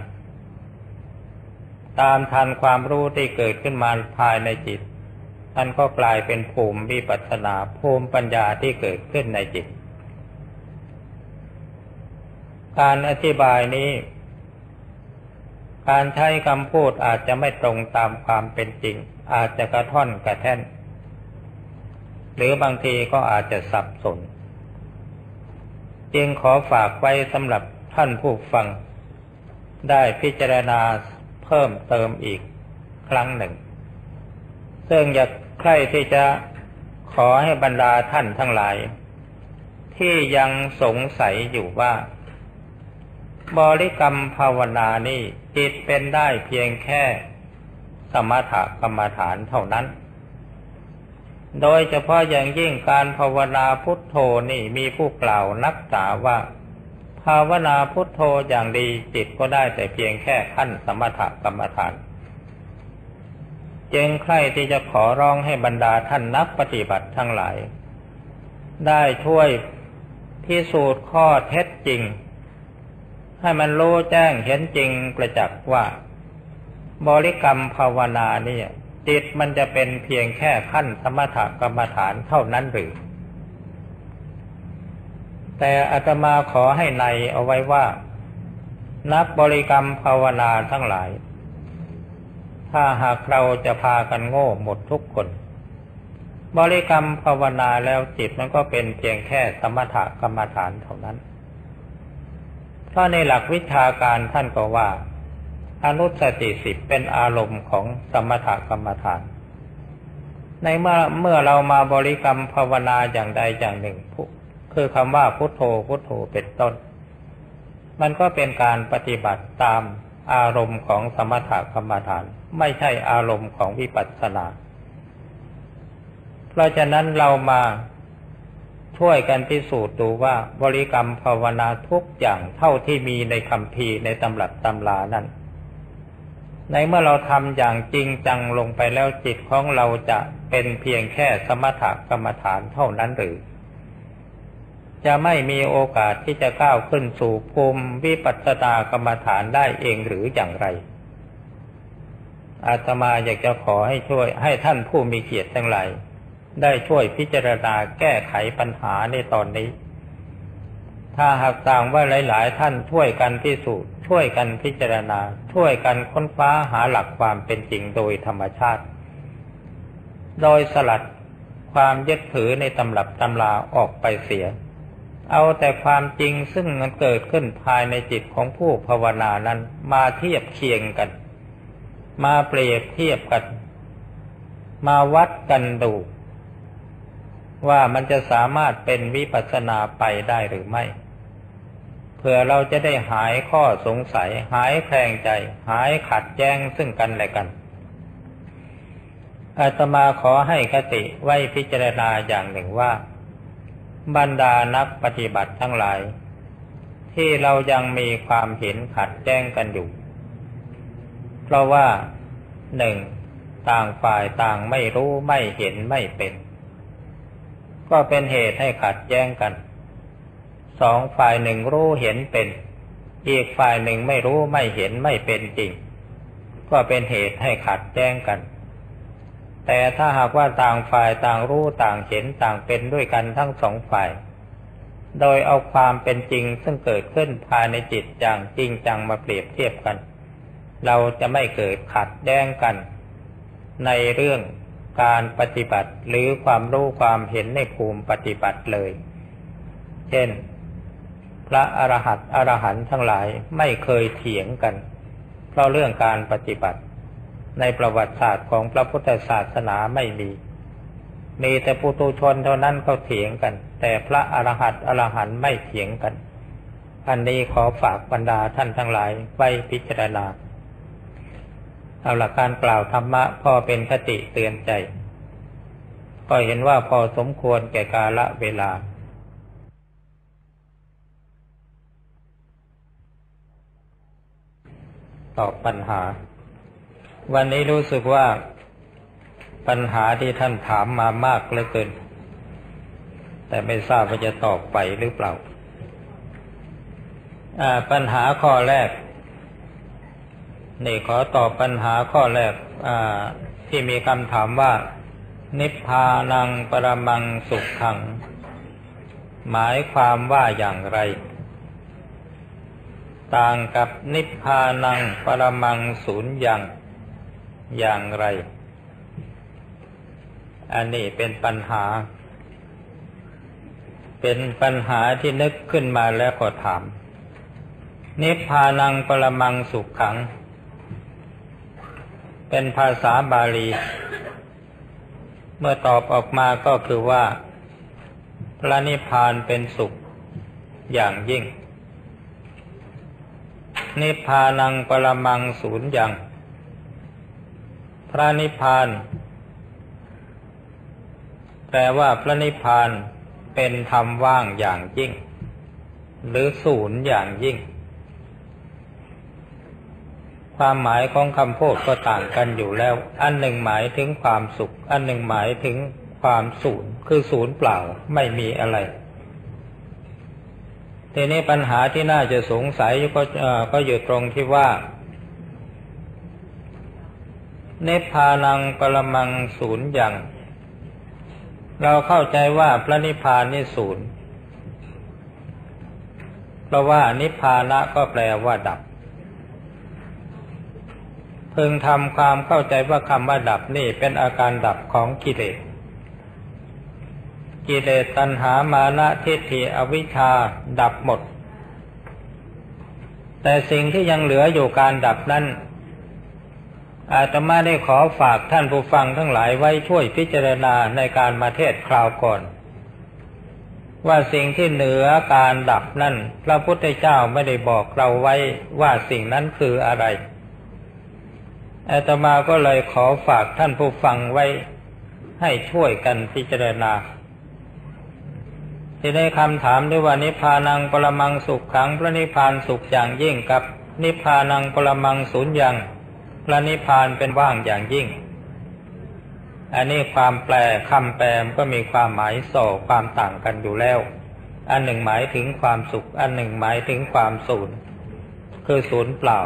ตามทันความรู้ที่เกิดขึ้นมาภายในจิตมันก็กลายเป็นภูมิวิปัสสนาภูมิปัญญาที่เกิดขึ้นในจิตการอธิบายนี้การใช้คำพูดอาจจะไม่ตรงตามความเป็นจริงอาจจะกระท่อนกระแท่นหรือบางทีก็อาจจะสับสนจึงขอฝากไว้สำหรับท่านผู้ฟังได้พิจารณาเพิ่มเติมอีกครั้งหนึ่งซึ่งอยากใคร่ที่จะขอให้บรรดาท่านทั้งหลายที่ยังสงสัยอยู่ว่าบริกรรมภาวนานี่จิตเป็นได้เพียงแค่สมถกรรมฐานเท่านั้นโดยเฉพาะอย่างยิ่งการภาวนาพุทโธนี่มีผู้กล่าวนักษาว่าภาวนาพุทโธอย่างดีจิตก็ได้แต่เพียงแค่ขั้นสมถกรรมฐานจึงใคร่ที่จะขอร้องให้บรรดาท่านนักปฏิบัติทั้งหลายได้ช่วยพิสูจน์ข้อเท็จจริงให้มันรู้แจ้งเห็นจริงประจักษ์ว่าบริกรรมภาวนานี่จิตมันจะเป็นเพียงแค่ขั้นสมถกรรมฐานเท่านั้นหรือแต่อาตมาขอให้ในเอาไว้ว่านักบริกรรมภาวนาทั้งหลายถ้าหากเราจะพากันโง่หมดทุกคนบริกรรมภาวนาแล้วจิตมันก็เป็นเพียงแค่สมถกรรมฐานเท่านั้นเพราะในหลักวิชาการท่านก็ว่าอนุสติสิบเป็นอารมณ์ของสมถกรรมฐานในเมื่อเมื่อเรามาบริกรรมภาวนาอย่างใดอย่างหนึ่งคือคำว่าพุทโธพุทโธเป็นต้นมันก็เป็นการปฏิบัติตามอารมณ์ของสมถกรรมฐานไม่ใช่อารมณ์ของวิปัสสนาเพราะฉะนั้นเรามาช่วยกันพิสูจน์ดูว่าบริกรรมภาวนาทุกอย่างเท่าที่มีในคัมภีร์ในตำรับตำรานั้นในเมื่อเราทำอย่างจริงจังลงไปแล้วจิตของเราจะเป็นเพียงแค่สมถกรรมฐานเท่านั้นหรือจะไม่มีโอกาสที่จะก้าวขึ้นสู่ภูมิวิปัสสนากรรมฐานได้เองหรืออย่างไรอาตมาอยากจะขอให้ช่วยให้ท่านผู้มีเกียรติทั้งหลายได้ช่วยพิจารณาแก้ไขปัญหาในตอนนี้ถ้าหากต่างว่าหลายๆท่านช่วยกันพิสูจน์ช่วยกันพิจารณาช่วยกันค้นคว้าหาหลักความเป็นจริงโดยธรรมชาติโดยสลัดความยึดถือในตำรับตำราออกไปเสียเอาแต่ความจริงซึ่งมันเกิดขึ้นภายในจิตของผู้ภาวนานั้นมาเทียบเคียงกันมาเปรียบเทียบกันมาวัดกันดูว่ามันจะสามารถเป็นวิปัสสนาไปได้หรือไม่เพื่อเราจะได้หายข้อสงสัยหายแคลงใจหายขัดแย้งซึ่งกันและกันอาตมาขอให้คติไว้พิจารณาอย่างหนึ่งว่าบรรดานักปฏิบัติทั้งหลายที่เรายังมีความเห็นขัดแย้งกันอยู่เพราะว่าหนึ่งต่างฝ่ายต่างไม่รู้ไม่เห็นไม่เป็นก็เป็นเหตุให้ขัดแย้งกันสองฝ่ายหนึ่งรู้เห็นเป็นอีกฝ่ายหนึ่งไม่รู้ไม่เห็นไม่เป็นจริงก็เป็นเหตุให้ขัดแย้งกันแต่ถ้าหากว่าต่างฝ่ายต่างรู้ต่างเห็นต่างเป็นด้วยกันทั้งสองฝ่ายโดยเอาความเป็นจริงซึ่งเกิดขึ้นภายในจิตอย่างจริงจังมาเปรียบเทียบกันเราจะไม่เกิดขัดแย้งกันในเรื่องการปฏิบัติหรือความรู้ความเห็นในภูมิปฏิบัติเลยเช่นพระอรหันต์อรหันต์ทั้งหลายไม่เคยเถียงกันเพราะเรื่องการปฏิบัติในประวัติศาสตร์ของพระพุทธศาสนาไม่มีมีแต่ปุถุชนเท่านั้นเขาเถียงกันแต่พระอรหันต์อรหันต์ไม่เถียงกันอันนี้ขอฝากบรรดาท่านทั้งหลายไว้พิจารณาเอาหลักการกล่าวธรรมะพอเป็นคติเตือนใจก็เห็นว่าพอสมควรแก่กาลเวลาตอบปัญหาวันนี้รู้สึกว่าปัญหาที่ท่านถามมามากเหลือเกินแต่ไม่ทราบว่าจะตอบไปหรือเปล่าปัญหาข้อแรกนี่ขอตอบปัญหาข้อแรกที่มีคำถามว่านิพพานังปรมังสุขขังหมายความว่าอย่างไรต่างกับนิพพานังปรมังสูญญังอย่างไรอันนี้เป็นปัญหาเป็นปัญหาที่นึกขึ้นมาแล้วก็ถามนิพพานังปรมังสุขขังเป็นภาษาบาลีเมื่อตอบออกมาก็คือว่าพระนิพพานเป็นสุขอย่างยิ่งนิพพานังปรมังสูญญังพระนิพพานแปลว่าพระนิพพานเป็นธรรมว่างอย่างยิ่งหรือศูนย์อย่างยิ่งความหมายของคำพูดก็ต่างกันอยู่แล้วอันหนึ่งหมายถึงความสุขอันหนึ่งหมายถึงความศูนย์คือศูนย์เปล่าไม่มีอะไรทีนี้ปัญหาที่น่าจะสงสัยก็ก็อยู่ตรงที่ว่านิพพานังปรมังศูนย์อย่างเราเข้าใจว่าพระนิพพานนี่ศูนย์เพราะว่านิพพานะก็แปลว่าดับพึงทำความเข้าใจว่าคำว่าดับนี่เป็นอาการดับของกิเลสกิเลสตัณหามานะทิฏฐิอวิชชาดับหมดแต่สิ่งที่ยังเหลืออยู่การดับนั้นอาตมาได้ขอฝากท่านผู้ฟังทั้งหลายไว้ช่วยพิจารณาในการมาเทศน์คราวก่อนว่าสิ่งที่เหนือการดับนั้นพระพุทธเจ้าไม่ได้บอกเราไว้ว่าสิ่งนั้นคืออะไรอาตมาก็เลยขอฝากท่านผู้ฟังไว้ให้ช่วยกันพิจารณาที่ได้คำถามด้วยว่านิพพานังปรมังสุขขังพระนิพพานสุขอย่างยิ่งกับนิพพานังปรมังสูญญังพระนิพพานเป็นว่างอย่างยิ่งอันนี้ความแปลคำแปลก็มีความหมายส่อความต่างกันอยู่แล้วอันหนึ่งหมายถึงความสุขอันหนึ่งหมายถึงความศูนย์คือศูนย์เปล่า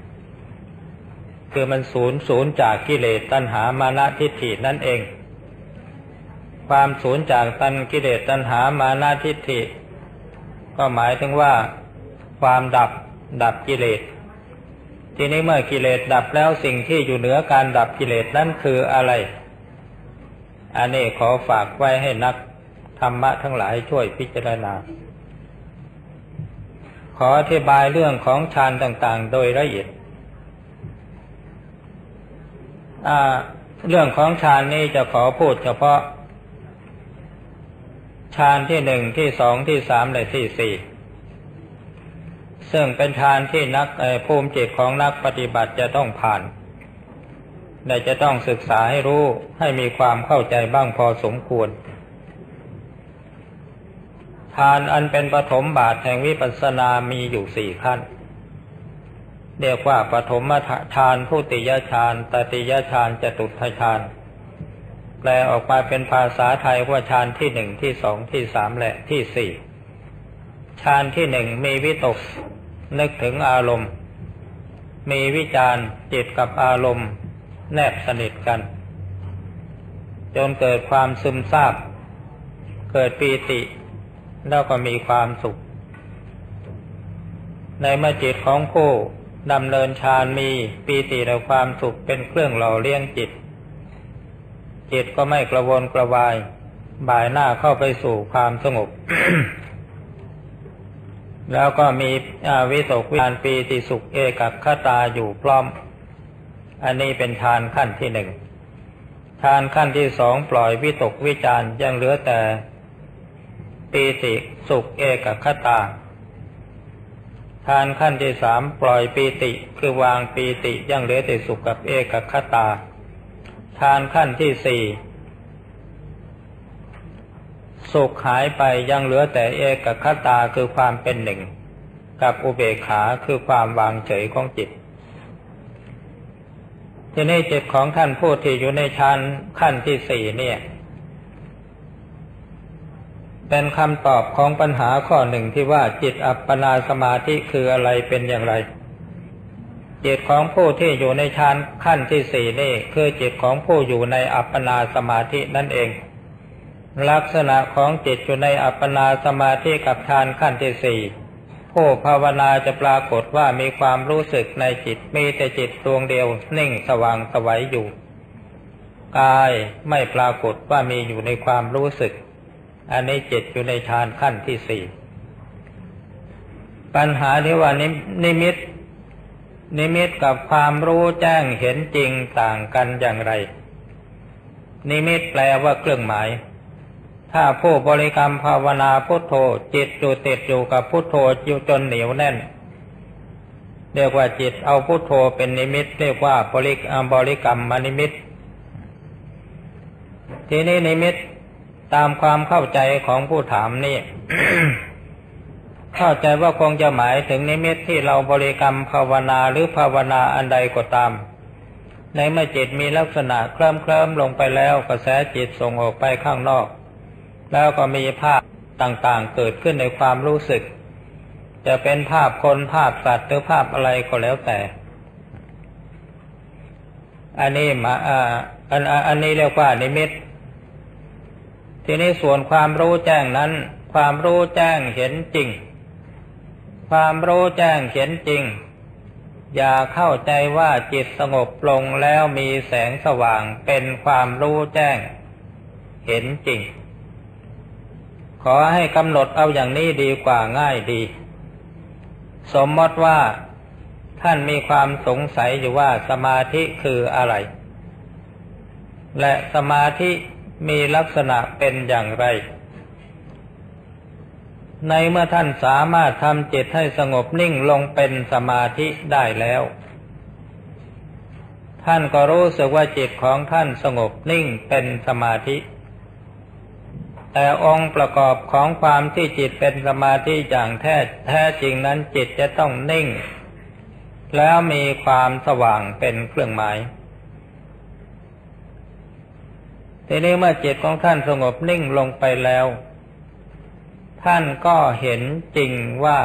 คือมันศูนย์ศูนย์จากกิเลสตัณหามานะทิฏฐินั่นเองความศูนย์จากตัณกิเลสตัณหามานะทิฏฐิก็หมายถึงว่าความดับดับกิเลสทีนี้เมื่อกิเลสดับแล้วสิ่งที่อยู่เหนือการดับกิเลสนั้นคืออะไรอันนี้ขอฝากไว้ให้นักธรรมะทั้งหลายช่วยพิจารณาขออธิบายเรื่องของฌานต่างๆโดยละเอียดเรื่องของฌานนี้จะขอพูดเฉพาะฌานที่หนึ่งที่สองที่สามและที่สี่ซึ่งเป็นฌานที่นักภูมิจิตของนักปฏิบัติจะต้องผ่านและจะต้องศึกษาให้รู้ให้มีความเข้าใจบ้างพอสมควรฌานอันเป็นปฐมบาทแห่งวิปัสสนามีอยู่สี่ขั้นเรียกว่าปฐมฌานทุติยฌานตติยฌานจตุตถฌานแปลออกมาเป็นภาษาไทยว่าฌานที่หนึ่งที่สองที่สามและที่สี่ฌานที่หนึ่งมีวิตกนึกถึงอารมณ์มีวิจารจิตกับอารมณ์แนบสนิทกันจนเกิดความซึมซาบเกิดปีติแล้วก็มีความสุขในเมื่อจิตของผู้ดำเนินฌานมีปีติและความสุขเป็นเครื่องหล่อเลี้ยงจิตจิตก็ไม่กระวนกระวายบ่ายหน้าเข้าไปสู่ความสงบ แล้วก็มีวิตกวิจารปีติสุขเอกัคคตาอยู่พร้อมอันนี้เป็นฌานขั้นที่หนึ่งฌานขั้นที่สองปล่อยวิตกวิจารยังเหลือแต่ปีติสุขเอกัคคตาฌานขั้นที่สามปล่อยปีติคือวางปีติยังเหลือแต่สุขกับเอกัคคตาฌานขั้นที่สี่สุขหายไปยังเหลือแต่เอกัคคตาคือความเป็นหนึ่งกับอุเบกขาคือความวางเฉยของจิตทีนี้จิตของท่านผู้ที่อยู่ในฌานขั้นที่สี่เนี่ยเป็นคำตอบของปัญหาข้อหนึ่งที่ว่าจิตอัปปนาสมาธิคืออะไรเป็นอย่างไรจิตของผู้ที่อยู่ในฌานขั้นที่สี่นี่คือจิตของผู้อยู่ในอัปปนาสมาธินั่นเองลักษณะของจิตอยู่ในอัปปนาสมาธิกับฌานขั้นที่สี่ผู้ภาวนาจะปรากฏว่ามีความรู้สึกในจิตมีแต่จิตดวงเดียวนิ่งสว่างไสวอยู่กายไม่ปรากฏว่ามีอยู่ในความรู้สึกอันนี้จิตอยู่ในฌานขั้นที่สี่ปัญหาที่ว่านิมิตนิมิตกับความรู้แจ้งเห็นจริงต่างกันอย่างไรนิมิตแปลว่าเครื่องหมายถ้าผู้บริกรรมภาวนาพุทโธจิตอยู่ติดอยู่กับพุทโธอยู่จนเหนียวแน่นเรียกว่าจิตเอาพุทโธเป็นนิมิตเรียกว่าบริกรรมบริกรรมนิมิตทีนี้นิมิตตามความเข้าใจของผู้ถามนี่ เข้าใจว่าคงจะหมายถึงนิมิตที่เราบริกรรมภาวนาหรือภาวนาอันใดก็ตามในเมื่อจิตมีลักษณะเคลิ้มเคลิ้มลงไปแล้วกระแสจิตส่งออกไปข้างนอกแล้วก็มีภาพต่างๆเกิดขึ้นในความรู้สึกจะเป็นภาพคนภาพสัตว์หรือภาพอะไรก็แล้วแต่อันนี้มาอ่าอันอันนี้เรียกว่านิมิตทีนี้ส่วนความรู้แจ้งนั้นความรู้แจ้งเห็นจริงความรู้แจ้งเห็นจริงอย่าเข้าใจว่าจิตสงบลงแล้วมีแสงสว่างเป็นความรู้แจ้งเห็นจริงขอให้กำหนดเอาอย่างนี้ดีกว่าง่ายดีสมมติว่าท่านมีความสงสัยอยู่ว่าสมาธิคืออะไรและสมาธิมีลักษณะเป็นอย่างไรในเมื่อท่านสามารถทำจิตให้สงบนิ่งลงเป็นสมาธิได้แล้วท่านก็รู้สึกว่าจิตของท่านสงบนิ่งเป็นสมาธิแต่องค์ประกอบของความที่จิตเป็นสมาธิอย่างแท้แท้จริงนั้นจิตจะต้องนิ่งแล้วมีความสว่างเป็นเครื่องหมายทีนี้เมื่อจิตของท่านสงบนิ่งลงไปแล้วท่านก็เห็นจริงว่า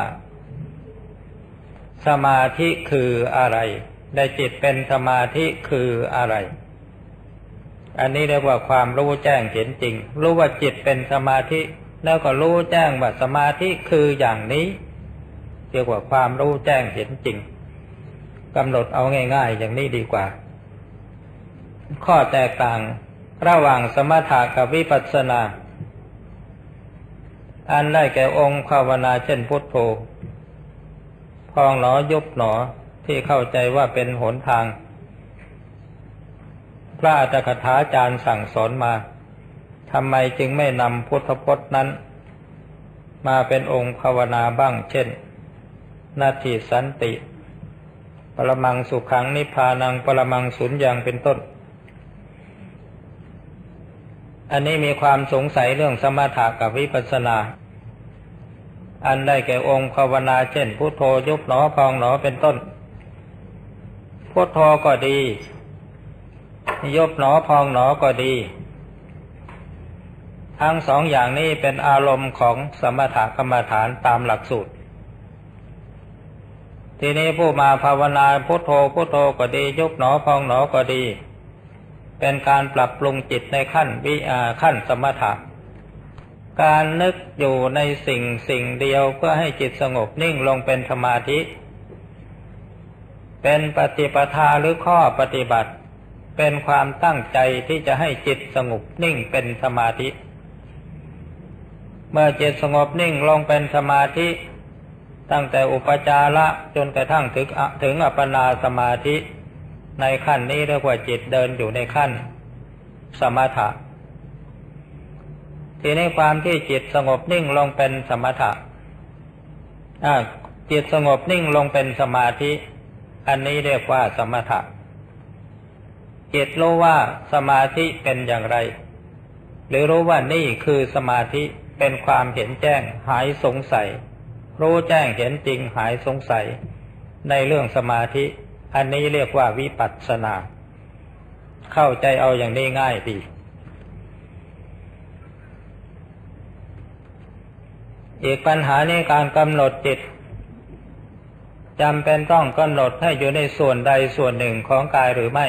สมาธิคืออะไรได้จิตเป็นสมาธิคืออะไรอันนี้เรียกว่าความรู้แจ้งเห็นจริงรู้ว่าจิตเป็นสมาธิแล้วก็รู้แจ้งว่าสมาธิคืออย่างนี้เรียกว่าความรู้แจ้งเห็นจริงกำหนดเอาง่ายๆอย่างนี้ดีกว่าข้อแตกต่างระหว่างสมถะกับวิปัสสนาอันได้แก่องค์ภาวนาเช่นพุทโธพองหนอยุบหนอที่เข้าใจว่าเป็นหนทางพระอัตถกถาจารย์สั่งสอนมาทำไมจึงไม่นำพุทธพจน์นั้นมาเป็นองค์ภาวนาบ้างเช่นนาทีสันติปรมังสุขังนิพพานังปรมังสุญญังเป็นต้นอันนี้มีความสงสัยเรื่องสมถะกับวิปัสสนาอันได้แก่องค์ภาวนาเช่นพุทโธยุบหนอพองหนอเป็นต้นพุทโธก็ดียุบหนอพองหนอก็ดีทั้งสองอย่างนี้เป็นอารมณ์ของสมถกรรมฐานตามหลักสูตรทีนี้ผู้มาภาวนาพุทโธพุทโธก็ดียุบหนอพองหนอก็ดีเป็นการปรับปรุงจิตในขั้นวิอาขั้นสมถะการนึกอยู่ในสิ่งสิ่งเดียวเพื่อให้จิตสงบนิ่งลงเป็นสมาธิเป็นปฏิปทาหรือข้อปฏิบัติเป็นความตั้งใจที่จะให้จิตสงบนิ่งเป็นสมาธิเมื่อจิตสงบนิ่งลงเป็นสมาธิตั้งแต่อุปจาระจนกระทั่งถึงถึงอัปปนาสมาธิในขั้นนี้เรียกว่าจิตเดินอยู่ในขั้นสมถะทีนี้ความที่จิตสงบนิ่งลงเป็นสมถะอ่าจิตสงบนิ่งลงเป็นสมาธิอันนี้เรียกว่าสมถะจิตรู้ว่าสมาธิเป็นอย่างไรหรือรู้ว่านี่คือสมาธิเป็นความเห็นแจ้งหายสงสัยรู้แจ้งเห็นจริงหายสงสัยในเรื่องสมาธิอันนี้เรียกว่าวิปัสสนาเข้าใจเอาอย่างนี้ง่ายดีอีกปัญหานี้การกำหนดจิตจำเป็นต้องกำหนดให้อยู่ในส่วนใดส่วนหนึ่งของกายหรือไม่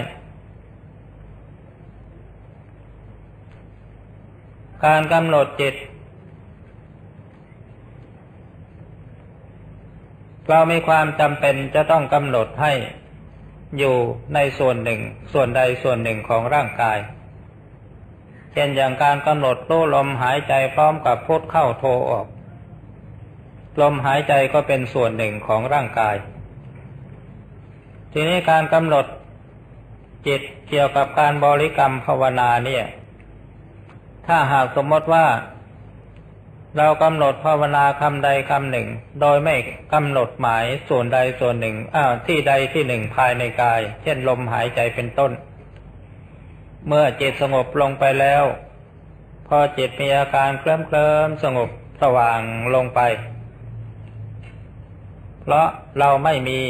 การกำหนดจิตเรามีความจำเป็นจะต้องกำหนดให้อยู่ในส่วนหนึ่งส่วนใดส่วนหนึ่งของร่างกายเช่นอย่างการกำหนดรู้ลมหายใจพร้อมกับพุทเข้าโทออกลมหายใจก็เป็นส่วนหนึ่งของร่างกายทีนี้การกำหนดจิตเกี่ยวกับการบริกรรมภาวนาเนี่ยถ้าหากสมมติว่าเรากำหนดภาวนาคำใดคำหนึ่งโดยไม่กำหนดหมายส่วนใดส่วนหนึ่งอ้าวที่ใดที่หนึ่งภายในกายเช่นลมหายใจเป็นต้นเมื่อจิตสงบลงไปแล้วพอจิตมีอาการเคลิ้มเคลิ้มสงบสว่างลงไปเพราะเราไม่มี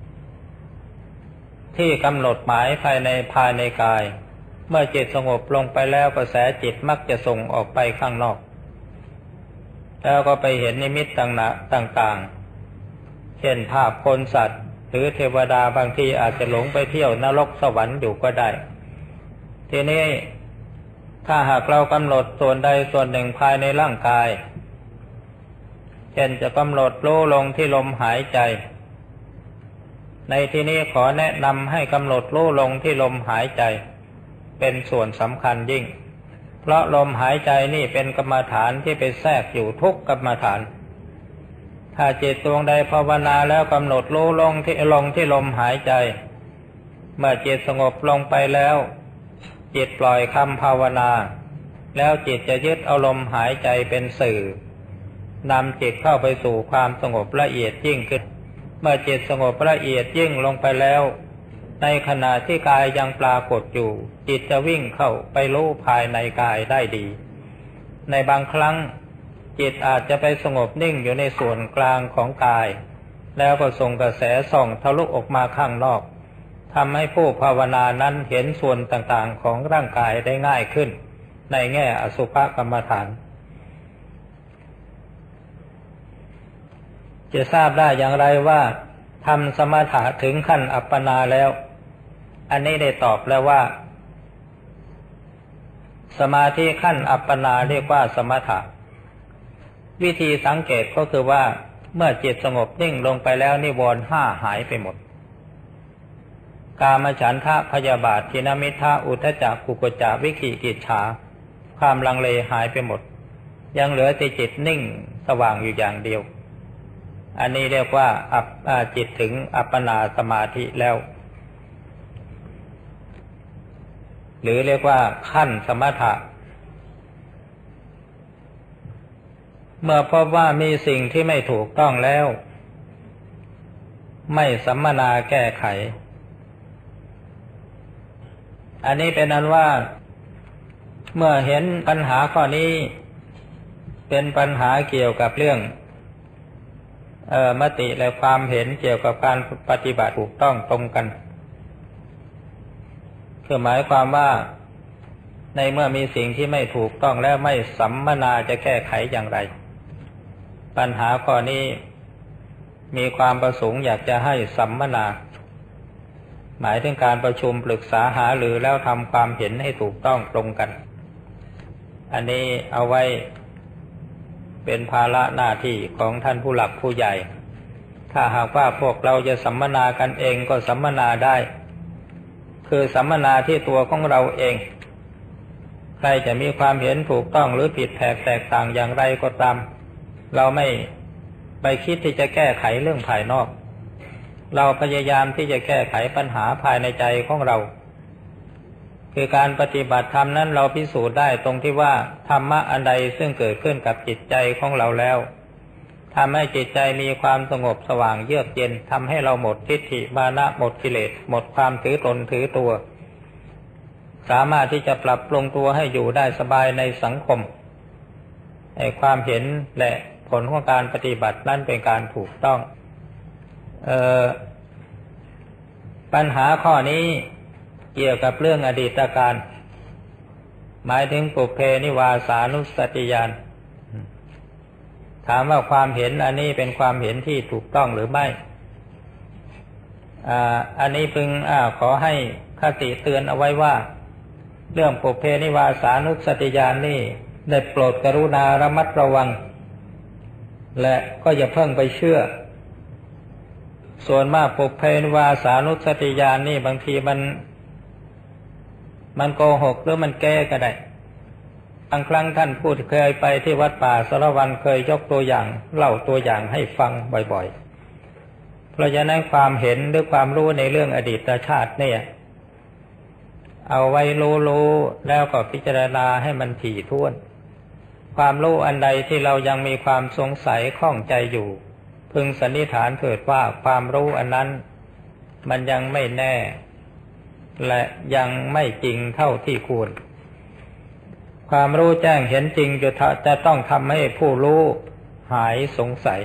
ที่กำหนดหมายภายในภายในกายเมื่อจิตสงบลงไปแล้วกระแสจิตมักจะส่งออกไปข้างนอกแล้วก็ไปเห็นนิมิตต่างๆเช่นภาพคนสัตว์หรือเทวดาบางทีอาจจะหลงไปเที่ยวนรกสวรรค์อยู่ก็ได้ทีนี้ถ้าหากเรากำหนดส่วนใดส่วนหนึ่งภายในร่างกายเช่นจะกำหนดรู้ลงที่ลมหายใจในที่นี้ขอแนะนำให้กำหนดรู้ลงที่ลมหายใจเป็นส่วนสำคัญยิ่งเพราะลมหายใจนี่เป็นกรรมฐานที่ไปแทรกอยู่ทุกกรรมฐานถ้าจิตดวงใดภาวนาแล้วกำหนดรู้ลงที่ลงที่ลมหายใจเมื่อจิตสงบลงไปแล้วจิตปล่อยคำภาวนาแล้วจิตจะยึดเอาลมหายใจเป็นสื่อนำจิตเข้าไปสู่ความสงบละเอียดยิ่งขึ้นเมื่อจิตสงบละเอียดยิ่งลงไปแล้วในขณะที่กายยังปรากฏอยู่จิตจะวิ่งเข้าไปรู้ภายในกายได้ดีในบางครั้งจิตอาจจะไปสงบนิ่งอยู่ในส่วนกลางของกายแล้วก็ส่งกระแสส่องทะลุออกมาข้างนอกทำให้ผู้ภาวนานั้นเห็นส่วนต่างๆของร่างกายได้ง่ายขึ้นในแง่อสุภกรรมฐานจะทราบได้อย่างไรว่าทำสมถะถึงขั้นอัปปนาแล้วอันนี้ได้ตอบแล้วว่าสมาธิขั้นอัปปนาเรียกว่าสมถะวิธีสังเกตก็คือว่าเมื่อจิตสงบนิ่งลงไปแล้วนิวรณ์ห้าหายไปหมดกามฉันทะพยาบาททินมิทธะอุทธัจจะกุกุจจะวิขิกิจฉาความลังเลหายไปหมดยังเหลือแต่จิตนิ่งสว่างอยู่อย่างเดียวอันนี้เรียกว่าอัปจิตถึงอัปปนาสมาธิแล้วหรือเรียกว่าขั้นสมถะเมื่อพบว่ามีสิ่งที่ไม่ถูกต้องแล้วไม่สัมมนาแก้ไขอันนี้เป็นอันว่าเมื่อเห็นปัญหาข้อนี้เป็นปัญหาเกี่ยวกับเรื่องเอ่อมติและความเห็นเกี่ยวกับการปฏิบัติถูกต้องตรงกันคือหมายความว่าในเมื่อมีสิ่งที่ไม่ถูกต้องแล้วไม่สัมมนาจะแก้ไขอย่างไรปัญหาข้อนี้มีความประสงค์อยากจะให้สัมมนาหมายถึงการประชุมปรึกษาหารือแล้วทำความเห็นให้ถูกต้องตรงกันอันนี้เอาไว้เป็นภาระหน้าที่ของท่านผู้หลักผู้ใหญ่ถ้าหากว่าพวกเราจะสัมมนากันเองก็สัมมนาได้คือสัมมนาที่ตัวของเราเองใครจะมีความเห็นถูกต้องหรือผิดแผกแตกต่างอย่างไรก็ตามเราไม่ไปคิดที่จะแก้ไขเรื่องภายนอกเราพยายามที่จะแก้ไขปัญหาภายในใจของเราคือการปฏิบัติธรรมนั้นเราพิสูจน์ได้ตรงที่ว่าธรรมะอันใดซึ่งเกิดขึ้นกับจิตใจของเราแล้วทำให้จิตใจมีความสงบสว่างเยือกเย็นทำให้เราหมดทิฏฐิมานะหมดกิเลสหมดความถือตนถือตัวสามารถที่จะปรับปรุงตัวให้อยู่ได้สบายในสังคมให้ความเห็นและผลของการปฏิบัตินั้นเป็นการถูกต้องเอ่อปัญหาข้อนี้เกี่ยวกับเรื่องอดีตการหมายถึงปุพเพนิวาสานุสติญาณถามว่าความเห็นอันนี้เป็นความเห็นที่ถูกต้องหรือไม่อ่าอันนี้พึงอ่าขอให้คติเตือนเอาไว้ว่าเรื่องปุพเพนิวาสานุสติญาณนี่ได้โปรดกรุณาระมัดระวังและก็อย่าเพิ่งไปเชื่อส่วนมากปุพเพนิวาสานุสติญาณนี่บางทีมันมันโกหกหรือมันแก้ก็ได้บางครั้งท่านพูดเคยไปที่วัดป่าสารวันเคยยกตัวอย่างเล่าตัวอย่างให้ฟังบ่อยๆเพราะฉะนั้นความเห็นหรือความรู้ในเรื่องอดีตชาติเนี่ยเอาไว้รู้ๆแล้วก็พิจารณาให้มันถี่ถ้วนความรู้อันใดที่เรายังมีความสงสัยข้องใจอยู่พึงสันนิษฐานเถิดว่าความรู้อันนั้นมันยังไม่แน่และยังไม่จริงเท่าที่ควรความรู้แจ้งเห็นจริงจะต้องทำให้ผู้รู้หายสงสัย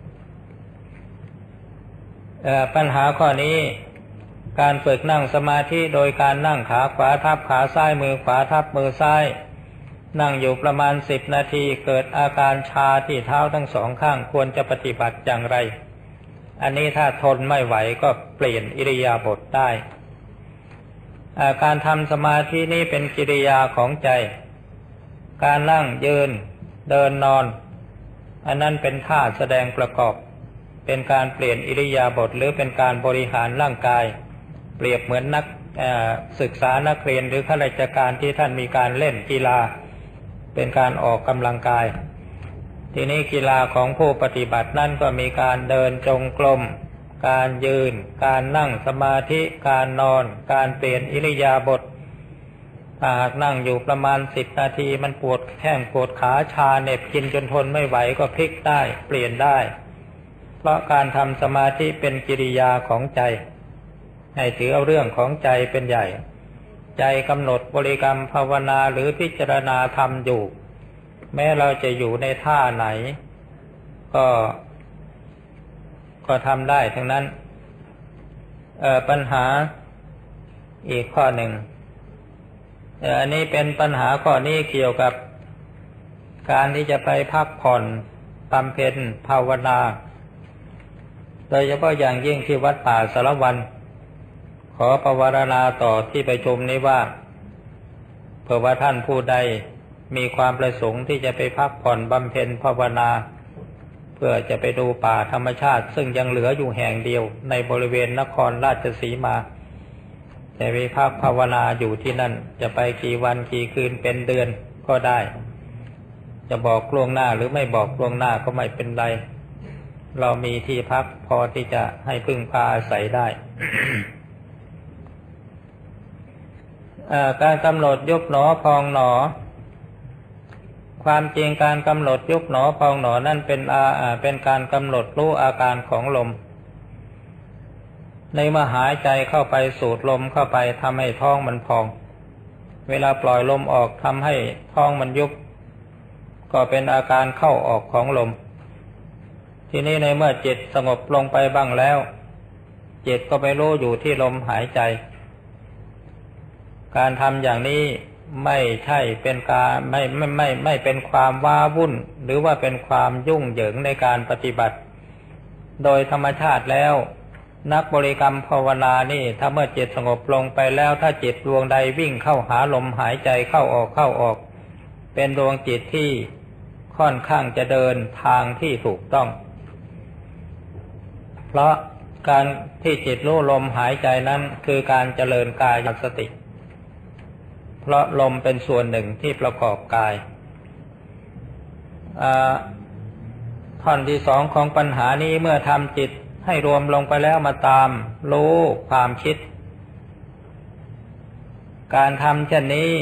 ปัญหาข้อนี้การฝึกนั่งสมาธิโดยการนั่งขาขวาทับขาซ้ายมือขวาทับมือซ้ายนั่งอยู่ประมาณสิบนาทีเกิดอาการชาที่เท้าทั้งสองข้างควรจะปฏิบัติอย่างไรอันนี้ถ้าทนไม่ไหวก็เปลี่ยนอิริยาบถได้การทำสมาธินี้เป็นกิริยาของใจการนั่งยืนเดินนอนอันนั้นเป็นท่าแสดงประกอบเป็นการเปลี่ยนอิริยาบถหรือเป็นการบริหารร่างกายเปรียบเหมือนนักศึกษานักเรียนหรือข้าราชการที่ท่านมีการเล่นกีฬาเป็นการออกกำลังกายทีนี้กีฬาของผู้ปฏิบัตินั่นก็มีการเดินจงกรมการยืนการนั่งสมาธิการนอนการเปลี่ยนอิริยาบถถ้าหากนั่งอยู่ประมาณสิบนาทีมันปวดแข้งปวดขาชาเหน็บกินจนทนไม่ไหวก็พลิกได้เปลี่ยนได้เพราะการทำสมาธิเป็นกิริยาของใจให้ถือเอาเรื่องของใจเป็นใหญ่ใจกำหนดบริกรรมภาวนาหรือพิจารณาธรรมอยู่แม้เราจะอยู่ในท่าไหนก็ก็ทำได้ทั้งนั้นเอ่อปัญหาอีกข้อหนึ่งเอ่ออันนี้เป็นปัญหาข้อนี้เกี่ยวกับการที่จะไปพักผ่อนบำเพ็ญภาวนาโดยเฉพาะอย่างยิ่งที่วัดป่าสารวันขอปวารณาต่อที่ประชุมนี้ว่าเผื่อว่าท่านผู้ใดมีความประสงค์ที่จะไปพักผ่อนบำเพ็ญภาวนาเพื่อจะไปดูป่าธรรมชาติซึ่งยังเหลืออยู่แห่งเดียวในบริเวณนครราชสีมาจะไปพักภาวนาอยู่ที่นั่นจะไปกี่วันกี่คืนเป็นเดือนก็ได้จะบอกล่วงหน้าหรือไม่บอกล่วงหน้าก็ไม่เป็นไรเรามีที่พักพอที่จะให้พึ่งพาอาศัยได้ การกำหนดยุบหนอพองหนอความจริงการกำหนดยุบหนอพองหนอนั่นเป็นอาเป็นการกำหนดรู้อาการของลมในเมื่อหายใจเข้าไปสูดลมเข้าไปทำให้ท้องมันพองเวลาปล่อยลมออกทำให้ท้องมันยุบก็เป็นอาการเข้าออกของลมทีนี้ในเมื่อจิตสงบลงไปบ้างแล้วจิตก็ไปรู้อยู่ที่ลมหายใจการทำอย่างนี้ไม่ใช่เป็นการไม่ไม่ไม่ไม่เป็นความว้าวุ่นหรือว่าเป็นความยุ่งเหยิงในการปฏิบัติโดยธรรมชาติแล้วนักบริกรรมภาวนานี่ถ้าเมื่อจิตสงบลงไปแล้วถ้าจิตดวงใดวิ่งเข้าหาลมหายใจเข้าออกเข้าออกเป็นดวงจิตที่ค่อนข้างจะเดินทางที่ถูกต้องเพราะการที่จิตรู้ลมหายใจนั้นคือการเจริญกายสติเพราะลมเป็นส่วนหนึ่งที่ประกอบกายท่อนที่สองของปัญหานี้เมื่อทำจิตให้รวมลงไปแล้วมาตามรู้ความคิดการทำเช่นนี้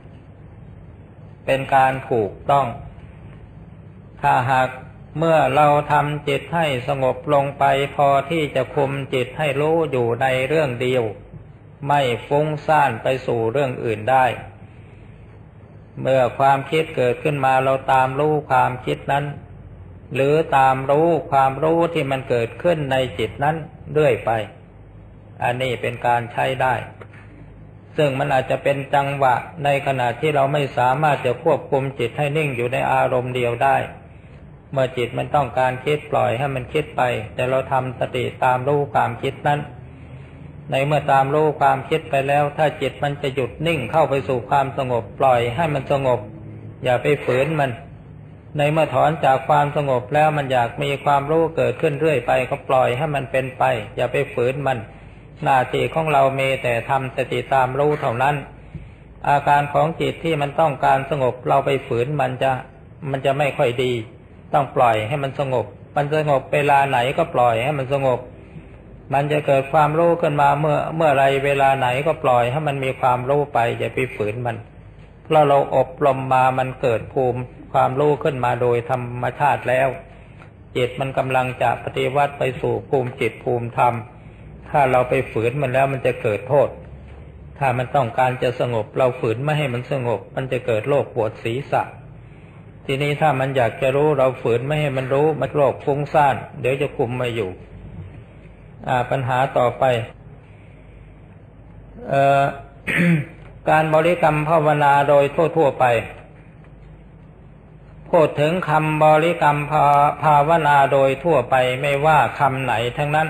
เป็นการถูกต้องถ้าหากเมื่อเราทำจิตให้สงบลงไปพอที่จะคุมจิตให้รู้อยู่ในเรื่องเดียวไม่ฟุ้งซ่านไปสู่เรื่องอื่นได้เมื่อความคิดเกิดขึ้นมาเราตามรู้ความคิดนั้นหรือตามรู้ความรู้ที่มันเกิดขึ้นในจิตนั้นเรื่อยไปอันนี้เป็นการใช้ได้ซึ่งมันอาจจะเป็นจังหวะในขณะที่เราไม่สามารถจะควบคุมจิตให้นิ่งอยู่ในอารมณ์เดียวได้เมื่อจิตมันต้องการคิดปล่อยให้มันคิดไปแต่เราทำสติตามรู้ความคิดนั้นในเมื่อตามรู้ความคิดไปแล้วถ้าจิตมันจะหยุดนิ่งเข้าไปสู่ความสงบปล่อยให้มันสงบอย่าไปฝืนมันในเมื่อถอนจากความสงบแล้วมันอยากมีความรู้เกิดขึ้นเรื่อยไปก็ปล่อยให้มันเป็นไปอย่าไปฝืนมันหน้าที่ของเรามีแต่ทำสติตามรู้เท่านั้นอาการของจิตที่มันต้องการสงบเราไปฝืนมันจะมันจะไม่ค่อยดีต้องปล่อยให้มันสงบมันสงบเวลาไหนก็ปล่อยให้มันสงบมันจะเกิดความรู้ขึ้นมาเมื่อเมื่อไรเวลาไหนก็ปล่อยให้มันมีความรู้ไปอย่าไปฝืนมันเพราะเราอบรมมามันเกิดภูมิความรู้ขึ้นมาโดยธรรมชาติแล้วจิตมันกำลังจะปฏิวัติไปสู่ภูมิจิตภูมิธรรมถ้าเราไปฝืนมันแล้วมันจะเกิดโทษถ้ามันต้องการจะสงบเราฝืนไม่ให้มันสงบมันจะเกิดโรคปวดศีรษะทีนี้ถ้ามันอยากจะรู้เราฝืนไม่ให้มันรู้มันโรคฟุ้งซ่านเดี๋ยวจะคุมไม่อยู่อ่าปัญหาต่อไปเอ่อ การบริกรรมภาวนาโดยทั่วๆไปพูดถึงคำบริกรรมภาวนาโดยทั่วไปไม่ว่าคำไหนทั้งนั้น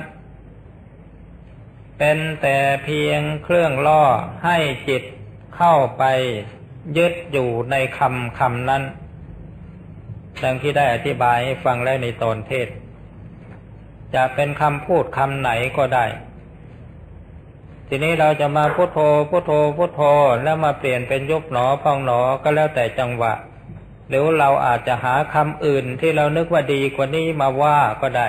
เป็นแต่เพียงเครื่องล่อให้จิตเข้าไปยึดอยู่ในคำคำนั้นดังที่ได้อธิบายให้ฟังแล้วในตอนเทศน์จะเป็นคำพูดคำไหนก็ได้ทีนี้เราจะมาพุทโธพุทโธพุทโธแล้วมาเปลี่ยนเป็นยุบหนอพองหนอก็แล้วแต่จังหวะหรือเราอาจจะหาคำอื่นที่เรานึกว่าดีกว่านี้มาว่าก็ได้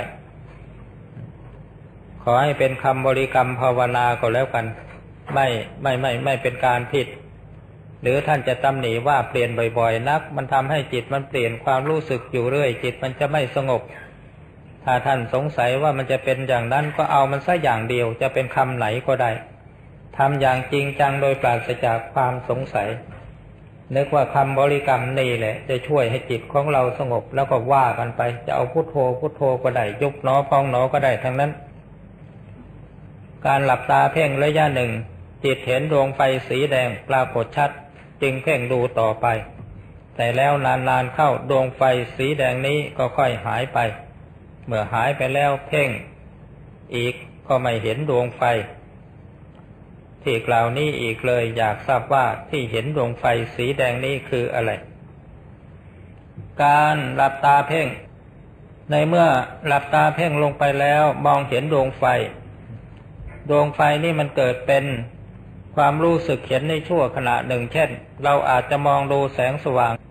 ขอให้เป็นคำบริกรรมภาวนาก็แล้วกันไม่ไม่ไม่ไม่เป็นการผิดหรือท่านจะตำหนิว่าเปลี่ยนบ่อยๆนักมันทำให้จิตมันเปลี่ยนความรู้สึกอยู่เรื่อยจิตมันจะไม่สงบถ้าท่านสงสัยว่ามันจะเป็นอย่างนั้นก็เอามันซะอย่างเดียวจะเป็นคำไหนก็ได้ทำอย่างจริงจังโดยปราศจากความสงสัยนึกว่าคำบริกรรมนี่แหละจะช่วยให้จิตของเราสงบแล้วก็ว่ากันไปจะเอาพุทโธพุทโธก็ได้ยุบหนอพองหนอก็ได้ทั้งนั้นการหลับตาเพ่งระยะหนึ่งจิตเห็นดวงไฟสีแดงปรากฏชัดจึงเพ่งดูต่อไปแต่แล้วนานๆเข้าดวงไฟสีแดงนี้ก็ค่อยหายไปเมื่อหายไปแล้วเพ่งอีกก็ไม่เห็นดวงไฟที่กล่าวนี้อีกเลยอยากทราบว่าที่เห็นดวงไฟสีแดงนี้คืออะไรการหลับตาเพ่งในเมื่อหลับตาเพ่งลงไปแล้วมองเห็นดวงไฟดวงไฟนี่มันเกิดเป็นความรู้สึกเห็นในชั่วขณะหนึ่งเช่นเราอาจจะมองดูแสงสว่าง